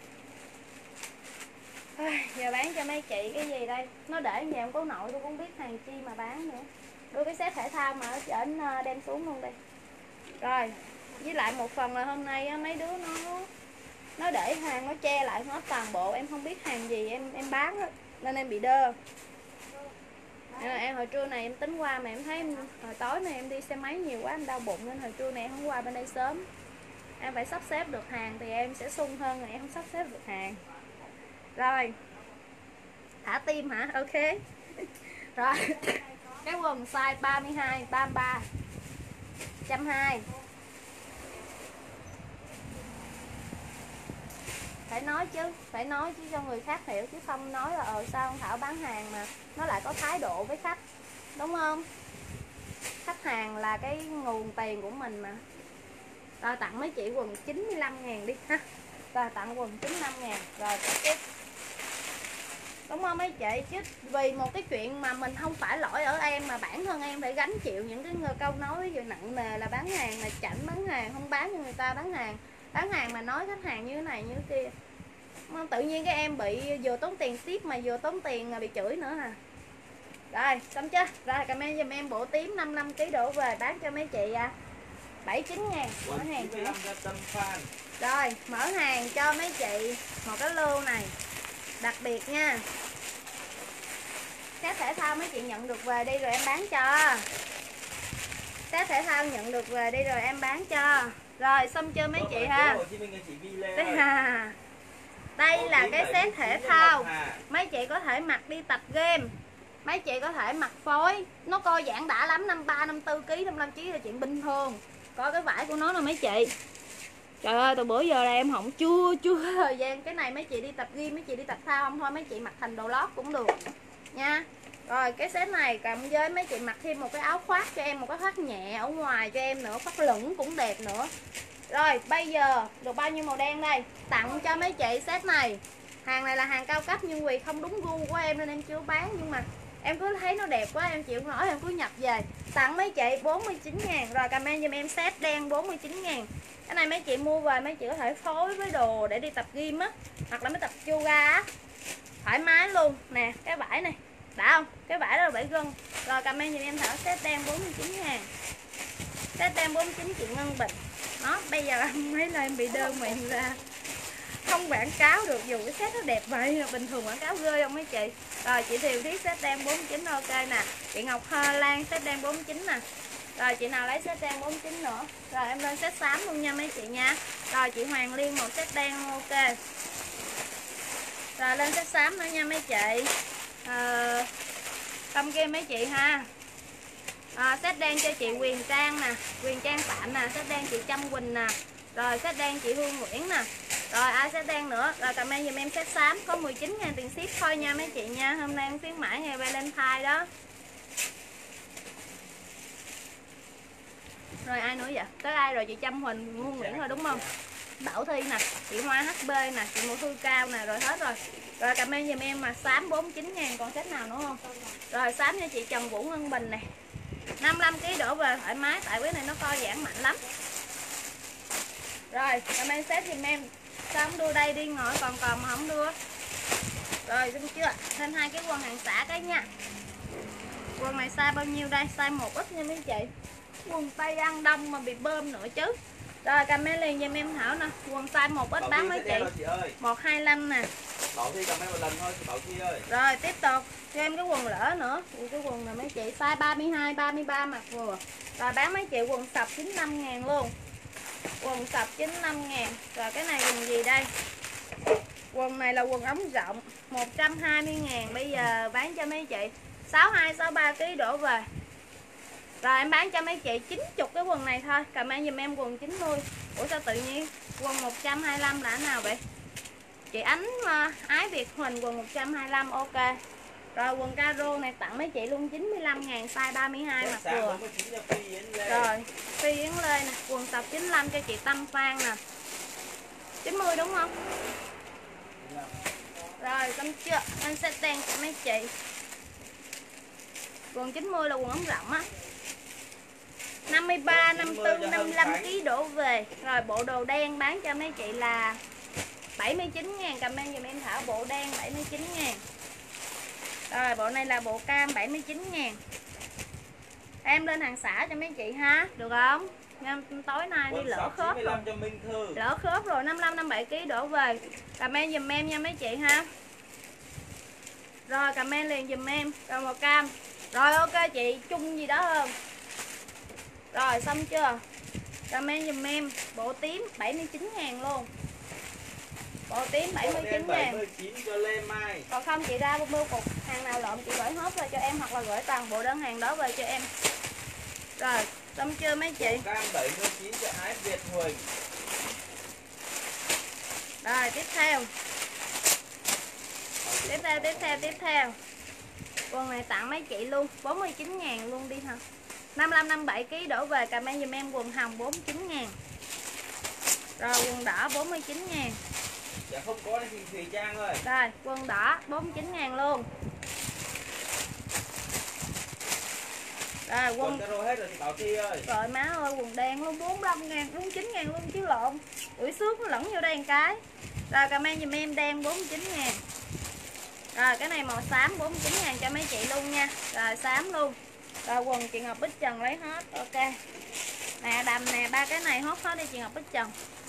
A: Giờ bán cho mấy chị cái gì đây? Nó để nhà em cố nội, tôi cũng biết hàng chi mà bán nữa. Đưa cái set thể thao mà ở trên đem xuống luôn đi. Rồi, với lại một phần là hôm nay mấy đứa nó để hàng, nó che lại hết toàn bộ, em không biết hàng gì em bán hết, nên em bị đơ. Em hồi trưa này em tính qua mà em thấy hồi tối này em đi xe máy nhiều quá em đau bụng, nên hồi trưa này em không qua bên đây sớm. Em phải sắp xếp được hàng thì em sẽ sung hơn, rồi em không sắp xếp được hàng. Rồi, thả tim hả? Ok. Rồi, cái quần size 32, 33, 120. Phải nói chứ cho người khác hiểu, chứ không nói là sao con Thảo bán hàng mà nó lại có thái độ với khách, đúng không? Khách hàng là cái nguồn tiền của mình mà. Rồi tặng mấy chị quần 95 ngàn đi ha. Rồi tặng quần 95 ngàn. Rồi tiếp, đúng không mấy chị? Chứ vì một cái chuyện mà mình không phải lỗi ở em, mà bản thân em phải gánh chịu những cái câu nói ví dụ nặng nề là bán hàng là chảnh, bán hàng không bán cho người ta, bán hàng mà nói khách hàng như thế này như thế kia. Tự nhiên cái em bị vừa tốn tiền ship mà vừa tốn tiền bị chửi nữa hả? Rồi xong chưa? Rồi comment giùm em bộ tím 55kg đổ về bán cho mấy chị 7-9 ngàn. Mở hàng. Rồi mở hàng cho mấy chị một cái lô này đặc biệt nha. Set thể thao mấy chị nhận được về đi rồi em bán cho. Set thể thao nhận được về đi rồi em bán cho. Rồi xong chưa mấy chị ha? Đây là cái set thể thao mấy chị có thể mặc đi tập game, mấy chị có thể mặc phối, nó co giãn đã lắm, 53, 54 kg, 55 kg là chuyện bình thường. Coi cái vải của nó nè mấy chị. Trời ơi, từ bữa giờ là em không chưa có thời gian. Cái này mấy chị đi tập gym, mấy chị đi tập thao không thôi, mấy chị mặc thành đồ lót cũng được nha. Rồi cái set này cầm với mấy chị mặc thêm một cái áo khoác cho em, một cái khoác nhẹ ở ngoài cho em nữa, khoác lửng cũng đẹp nữa. Rồi bây giờ được bao nhiêu màu đen đây? Tặng cho mấy chị set này. Hàng này là hàng cao cấp nhưng vì không đúng gu của em nên em chưa bán, nhưng mà em cứ thấy nó đẹp quá em chịu không nổi, em cứ nhập về. Tặng mấy chị 49 ngàn. Rồi comment giùm em set đen 49 ngàn. Cái này mấy chị mua về mấy chị có thể phối với đồ để đi tập gym á, hoặc là mới tập yoga á, thoải mái luôn. Nè cái vải này đã không? Cái vải đó là vải gân. Rồi comment giùm em Thảo set đen 49 ngàn. Set đen 49 chị Ngân Bình. Đó bây giờ mấy là em bị đơn miệng ra không quảng cáo được, dù cái set nó đẹp vậy bình thường quảng cáo ghê không mấy chị. Rồi chị Thiều Thiết set đen 49 ok nè. Chị Ngọc Hoa Lan set đen 49 nè. Rồi chị nào lấy set đen 49 nữa. Rồi em lên set xám luôn nha mấy chị nha. Rồi chị Hoàng Liên một set đen ok. Rồi lên set xám nữa nha mấy chị. Tâm game mấy chị ha. Set đen cho chị Quyền Trang nè, Quyền Trang Phạm nè, set đen chị Trâm Quỳnh nè. Rồi set đen chị Hương Nguyễn nè. Rồi ai set đen nữa. Rồi comment giùm em set xám có 19 ngàn tiền ship thôi nha mấy chị nha. Hôm nay em khuyến mãi ngày Valentine đó. Rồi ai nữa vậy? Tới ai rồi? Chị Trâm Huỳnh, Hương Nguyễn rồi đúng không? Bảo Thi nè, chị Hoa HB nè, chị Mùa Thư Cao nè, rồi hết rồi. Rồi comment giùm em mà xám 49 ngàn, còn set nào nữa không? Rồi xám cho chị Trần Vũ Ngân Bình nè. 55kg đổ về thoải mái, tại cái này nó co giãn mạnh lắm. Rồi comment set giùm em. Sao không đưa đây đi, ngồi còn mà không đưa. Rồi đúng chưa? Thêm 2 cái quần hàng xả cái nha. Quần này size bao nhiêu đây? Size 1X nha mấy chị. Quần tây ăn đông mà bị bơm nữa chứ. Rồi comment liền giùm em Thảo nè. Quần size 1X bán mấy chị? 125 nè.
B: Bảo Thi comment một lần thôi Bảo Thi ơi.
A: Rồi tiếp tục cho em cái quần lỡ nữa. Cái quần này mấy chị size 32, 33 mặc vừa. Rồi bán mấy chị quần sọc 95.000 luôn. Quần sọc 95.000. Rồi cái này quần gì đây? Quần này là quần ống rộng 120.000. Bây giờ bán cho mấy chị 62, 63 kg đổ về. Rồi em bán cho mấy chị 90 cái quần này thôi. Comment giùm em quần 90. Ủa sao tự nhiên quần 125 là nào vậy? Chị Ánh Ái Việt Huỳnh quần 125 ok. Rồi quần caro này tặng mấy chị luôn 95.000 size 32 mặc vừa. Rồi Phi Yến Lê nè, quần sọc 95 cho chị Tâm Phan nè. 90 đúng không? Rồi xong chưa? Anh sẽ đen cho mấy chị. Quần 90 là quần ống rộng á. 53, 54, 55 kg đổ về. Rồi bộ đồ đen bán cho mấy chị là 79.000. Comment giùm em Thảo bộ đen 79.000. Rồi bộ này là bộ cam 79.000. Em lên hàng xả cho mấy chị ha. Được không? Em tối nay đi lỡ khớp rồi. Lỡ khớp rồi 55, 57 kg đổ về. Comment giùm em nha mấy chị ha. Rồi comment liền giùm em. Rồi màu cam. Rồi ok chị chung gì đó hơn. Rồi xong chưa? Comment giùm em bộ tím 79.000 luôn. Bộ tím 79.000. Còn không chị ra mua cục hàng nào lộn chị gửi hết về cho em hoặc là gửi toàn bộ đơn hàng đó về cho em. Rồi xong chưa mấy chị?
B: Cam 79 cho Ái Việt Huỳnh.
A: Rồi tiếp theo. Tiếp theo. Quần này tặng mấy chị luôn 49.000 luôn đi hả? 55, 57 kg đổ về. Comment giùm em quần hồng 49.000. Rồi quần đỏ 49.000.
B: Dạ không có thì Thùy Trang ơi.
A: Rồi quần đỏ 49.000 luôn. Rồi quần
B: caro hết rồi thì Bảo Thi ơi.
A: Rồi má ơi quần đen luôn 45.000, 49.000 luôn chứ lộn. Ủi xước nó lẫn vô đây một cái. Rồi comment giùm em đen 49.000. Rồi cái này màu xám 49.000 cho mấy chị luôn nha. Rồi xám luôn. Rồi quần chị Ngọc Bích Trần lấy hết. Ok. Nè đầm nè, ba cái này hốt hết đi chị Ngọc Bích Trần.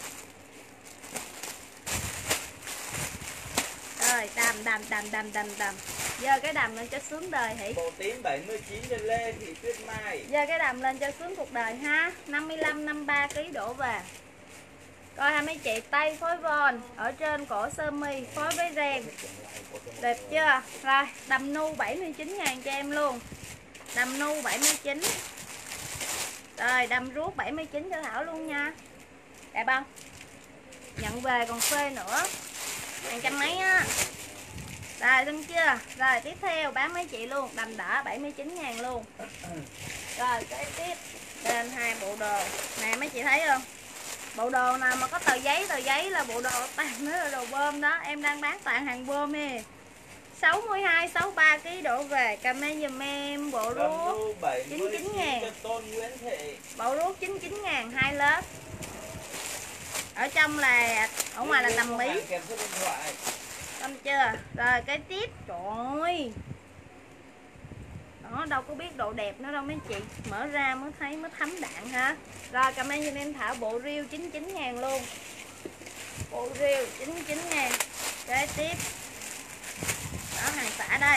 A: Rồi đầm. Dơ cái đầm lên cho sướng đời hỉ.
B: Bộ tím 79 cho Lê Thị Tuyết Mai.
A: Dơ cái đầm lên cho sướng cuộc đời ha. 55, 53 kg đổ về. Coi hai mấy chị tay phối von ở trên cổ sơ mi phối với ren. Đẹp chưa? Rồi đầm nu 79.000 cho em luôn. Đầm nu 79. Rồi đầm ruốc 79 cho Thảo luôn nha. Đẹp không? Nhận về còn phê nữa. Hàng trăm mấy á. Rồi xong chưa? Rồi tiếp theo bán mấy chị luôn. Đầm đỏ 79.000 luôn. Rồi cái tiếp lên hai bộ đồ. Nè mấy chị thấy không? Bộ đồ nào mà có tờ giấy là bộ đồ toàn nó là đồ bơm đó. Em đang bán toàn hàng bơm nè. 62, 63 kg đổ về. Comment giùm em bộ ruốc 99.000. Bộ ruốc 99.000 hai lớp. Ở trong là ở ngoài là tầm mí. Xong chưa? Rồi cái tiếp trời ơi. Đó đâu có biết độ đẹp nữa đâu mấy chị. Mở ra mới thấy mới thấm đạn hả. Rồi comment giùm em Thảo bộ riêu 99.000 luôn. Bộ riêu 99.000. Cái tiếp. Đó hàng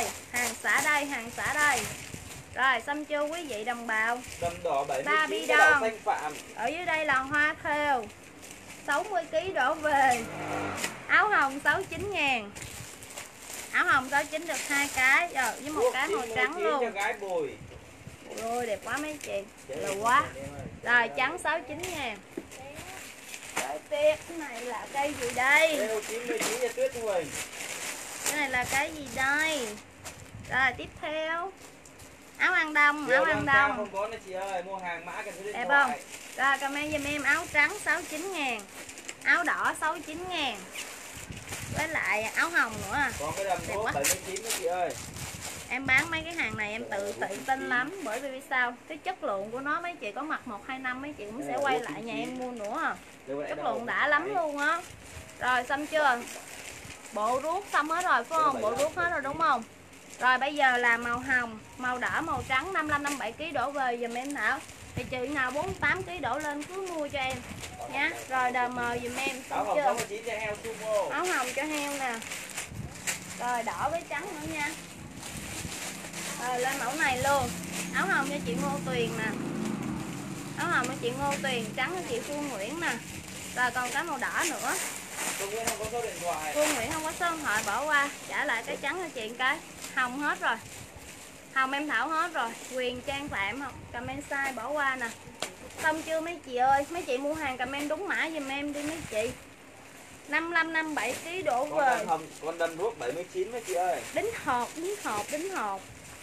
A: xả đây. Rồi xong chưa quý vị đồng bào.
B: Đầm đỏ 79 cho Đào Thanh Phạm.
A: Ở dưới đây là hoa thêu 60 kg đổ về. Áo hồng 69.000. Áo hồng 69 được 2 cái rồi với một cái màu trắng luôn.
B: Cho gái Bùi.
A: Ôi đẹp quá mấy chị. Lù quá. Rồi trắng 69.000. Rồi tiếp cái này là cây gì đây?
B: Đeo 99 cho Tuyết Huỳnh.
A: Cái này là cái gì đây? Rồi tiếp theo. Áo ăn đông,
B: không có nữa chị ơi, mua hàng mã cái thứ
A: đẹp không? Rồi comment giùm em áo trắng 69.000. Áo đỏ 69.000. Với lại áo hồng nữa à.
B: Còn cái đầm số 79 đó chị ơi.
A: Em bán mấy cái hàng này em tự tin lắm. Bởi vì sao? Cái chất lượng của nó mấy chị có mặt 1-2 năm mấy chị cũng sẽ quay lại nhà em mua nữa. Chất lượng đã lắm luôn á. Rồi xong chưa? Bộ ruốc xong hết rồi phải không? Bộ ruốc hết rồi đúng không? Rồi bây giờ là màu hồng, màu đỏ, màu trắng 55, 57 kg đổ về dùm em Thảo. Thì chị nào 48 kg đổ lên cứ mua cho em nha. Rồi đờ mờ dùm em
B: Áo
A: xong
B: hồng
A: chưa?
B: 69 cho heo sumo.
A: Áo hồng cho heo nè. Rồi đỏ với trắng nữa nha. Rồi lên mẫu này luôn. Áo hồng cho chị Ngô Tuyền nè. Áo hồng cho chị Ngô Tuyền, trắng cho chị Phương Nguyễn nè. Rồi còn cái màu đỏ nữa.
B: Phương Nguyễn không có số điện thoại.
A: Phương Nguyễn không có số điện thoại bỏ qua. Trả lại cái trắng cho chị cái. Hồng hết rồi. Hồng em Thảo hết rồi. Quyền Trang Phạm không? Comment sai bỏ qua nè. Xong chưa mấy chị ơi? Mấy chị mua hàng comment đúng mã giùm em đi mấy chị. 55 57 kg đổ về.
B: Con đâm ruốc 79 mấy chị ơi.
A: Đính hộp, đính hộp, đính hộp.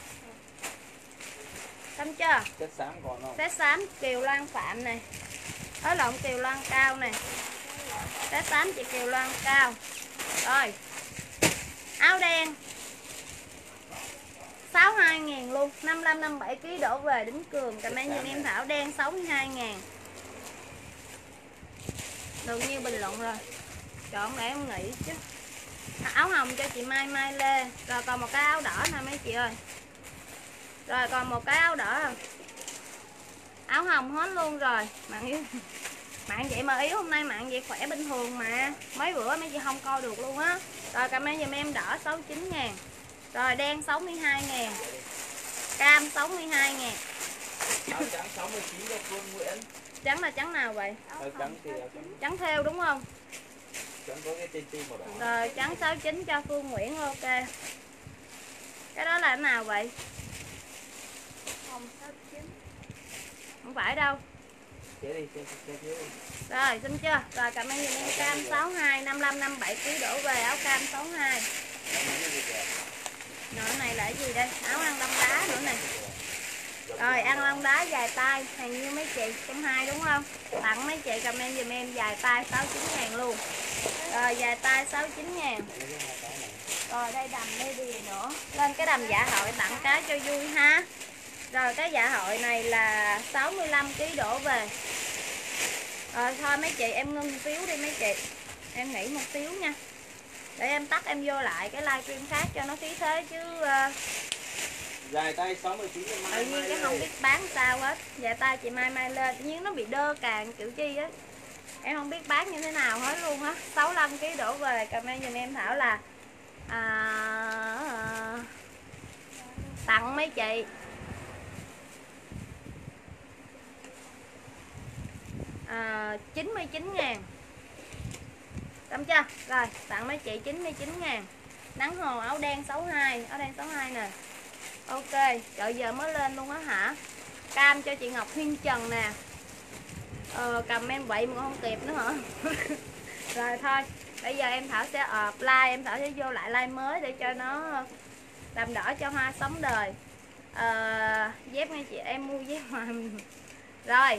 A: Xong chưa?
B: Chất xám còn không?
A: Set xám Kiều Loan Phạm này. Ở lộn Kiều Loan Cao này. Set xám chị Kiều Loan Cao. Rồi. Áo đen 62.000 luôn. 55 57 kg đổ về đính cường. Comment giùm em Thảo đen 62.000. Được nhiêu bình luận rồi. Chọn để em nghĩ chứ. Áo hồng cho chị Mai Mai Lê. Rồi còn một cái áo đỏ nè mấy chị ơi. Rồi còn một cái áo đỏ. Áo hồng hết luôn rồi. Mạng chị mà yếu hôm nay mạng chị khỏe bình thường mà. Mấy bữa mấy chị không coi được luôn á. Rồi comment giùm em đỏ 69.000. Rồi đen 62.000. Cam 62.000.
B: Áo trắng 69 cho Phương Nguyễn.
A: Trắng là trắng nào vậy?
B: Áo trắng thì áo trắng.
A: Trắng theo đúng không?
B: Trắng có cái tên màu đỏ.
A: Rồi trắng 69 cho Phương Nguyễn, ok. Cái đó là cái nào vậy?
C: Hồng 69.
A: Không phải đâu.
B: Chế đi, chế đi.
A: Rồi xin chưa? Rồi comment giùm em cam 62 55 57 kg đổ về áo cam 62. Rồi cái này là cái gì đây? Áo ăn đông đá nữa này. Rồi ăn lông đá dài tay, hàng nhiêu mấy chị? 120 đúng không? Tặng mấy chị comment giùm em dài tay 69.000 luôn. Rồi dài tay 69.000. Rồi đây đầm đây gì nữa. Lên cái đầm dạ hội tặng cái cho vui ha. Rồi cái dạ hội này là 65 kg đổ về. Rồi thôi mấy chị em ngưng xíu đi mấy chị. Em nghỉ một xíu nha. Để em tắt em vô lại cái livestream khác cho nó khí thế chứ
B: Dài tay 69 cho Mai.
A: tự nhiên cái không biết bán sao hết. Dài tay chị Mai Mai lên, tự nhiên nó bị đơ càng kiểu chi á. Em không biết bán như thế nào hết luôn á. 65 kg đổ về, comment giùm em Thảo là tặng mấy chị 99.000. Xong chưa? Rồi tặng mấy chị 99.000. Nắng hồ áo đen 62. Áo đen 62 nè. Ok, trời giờ mới lên luôn á hả? Cam cho chị Ngọc Huyên Trần nè. Comment vậy mà không kịp nữa hả? Rồi thôi, bây giờ em Thảo sẽ apply, em Thảo sẽ vô lại like mới để cho nó làm đỏ cho hoa sống đời. Dép nghe chị, em mua dép mà. Rồi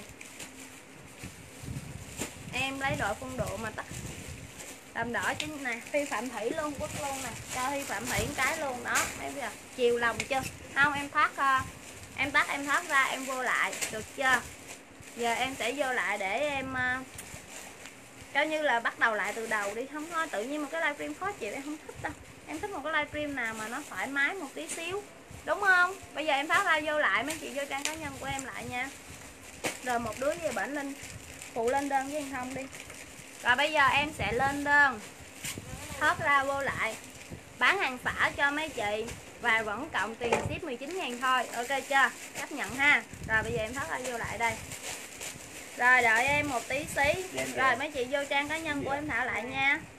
A: em lấy đội phong độ mà tắt làm đỏ chứ nè. Thi Phạm Thủy luôn, quất luôn nè, cho Thi Phạm Thủy cái luôn đó. Thấy chưa? Chiều lòng chưa? Không em thoát em thoát ra em vô lại được chưa? Giờ em sẽ vô lại để em coi như là bắt đầu lại từ đầu đi. Không thôi tự nhiên một cái livestream khó chịu em không thích đâu. Em thích một cái livestream nào mà nó thoải mái một tí xíu, đúng không? Bây giờ em thoát ra vô lại, mấy chị vô trang cá nhân của em lại nha. Rồi một đứa về bệnh Linh phụ lên đơn với không đi. Rồi bây giờ em sẽ lên đơn, thoát ra vô lại, bán hàng xả cho mấy chị và vẫn cộng tiền ship 19.000 thôi. Ok chưa? Chấp nhận ha. Rồi bây giờ em thoát ra vô lại đây. Rồi đợi em một tí xí. Rồi mấy chị vô trang cá nhân của em Thảo lại nha.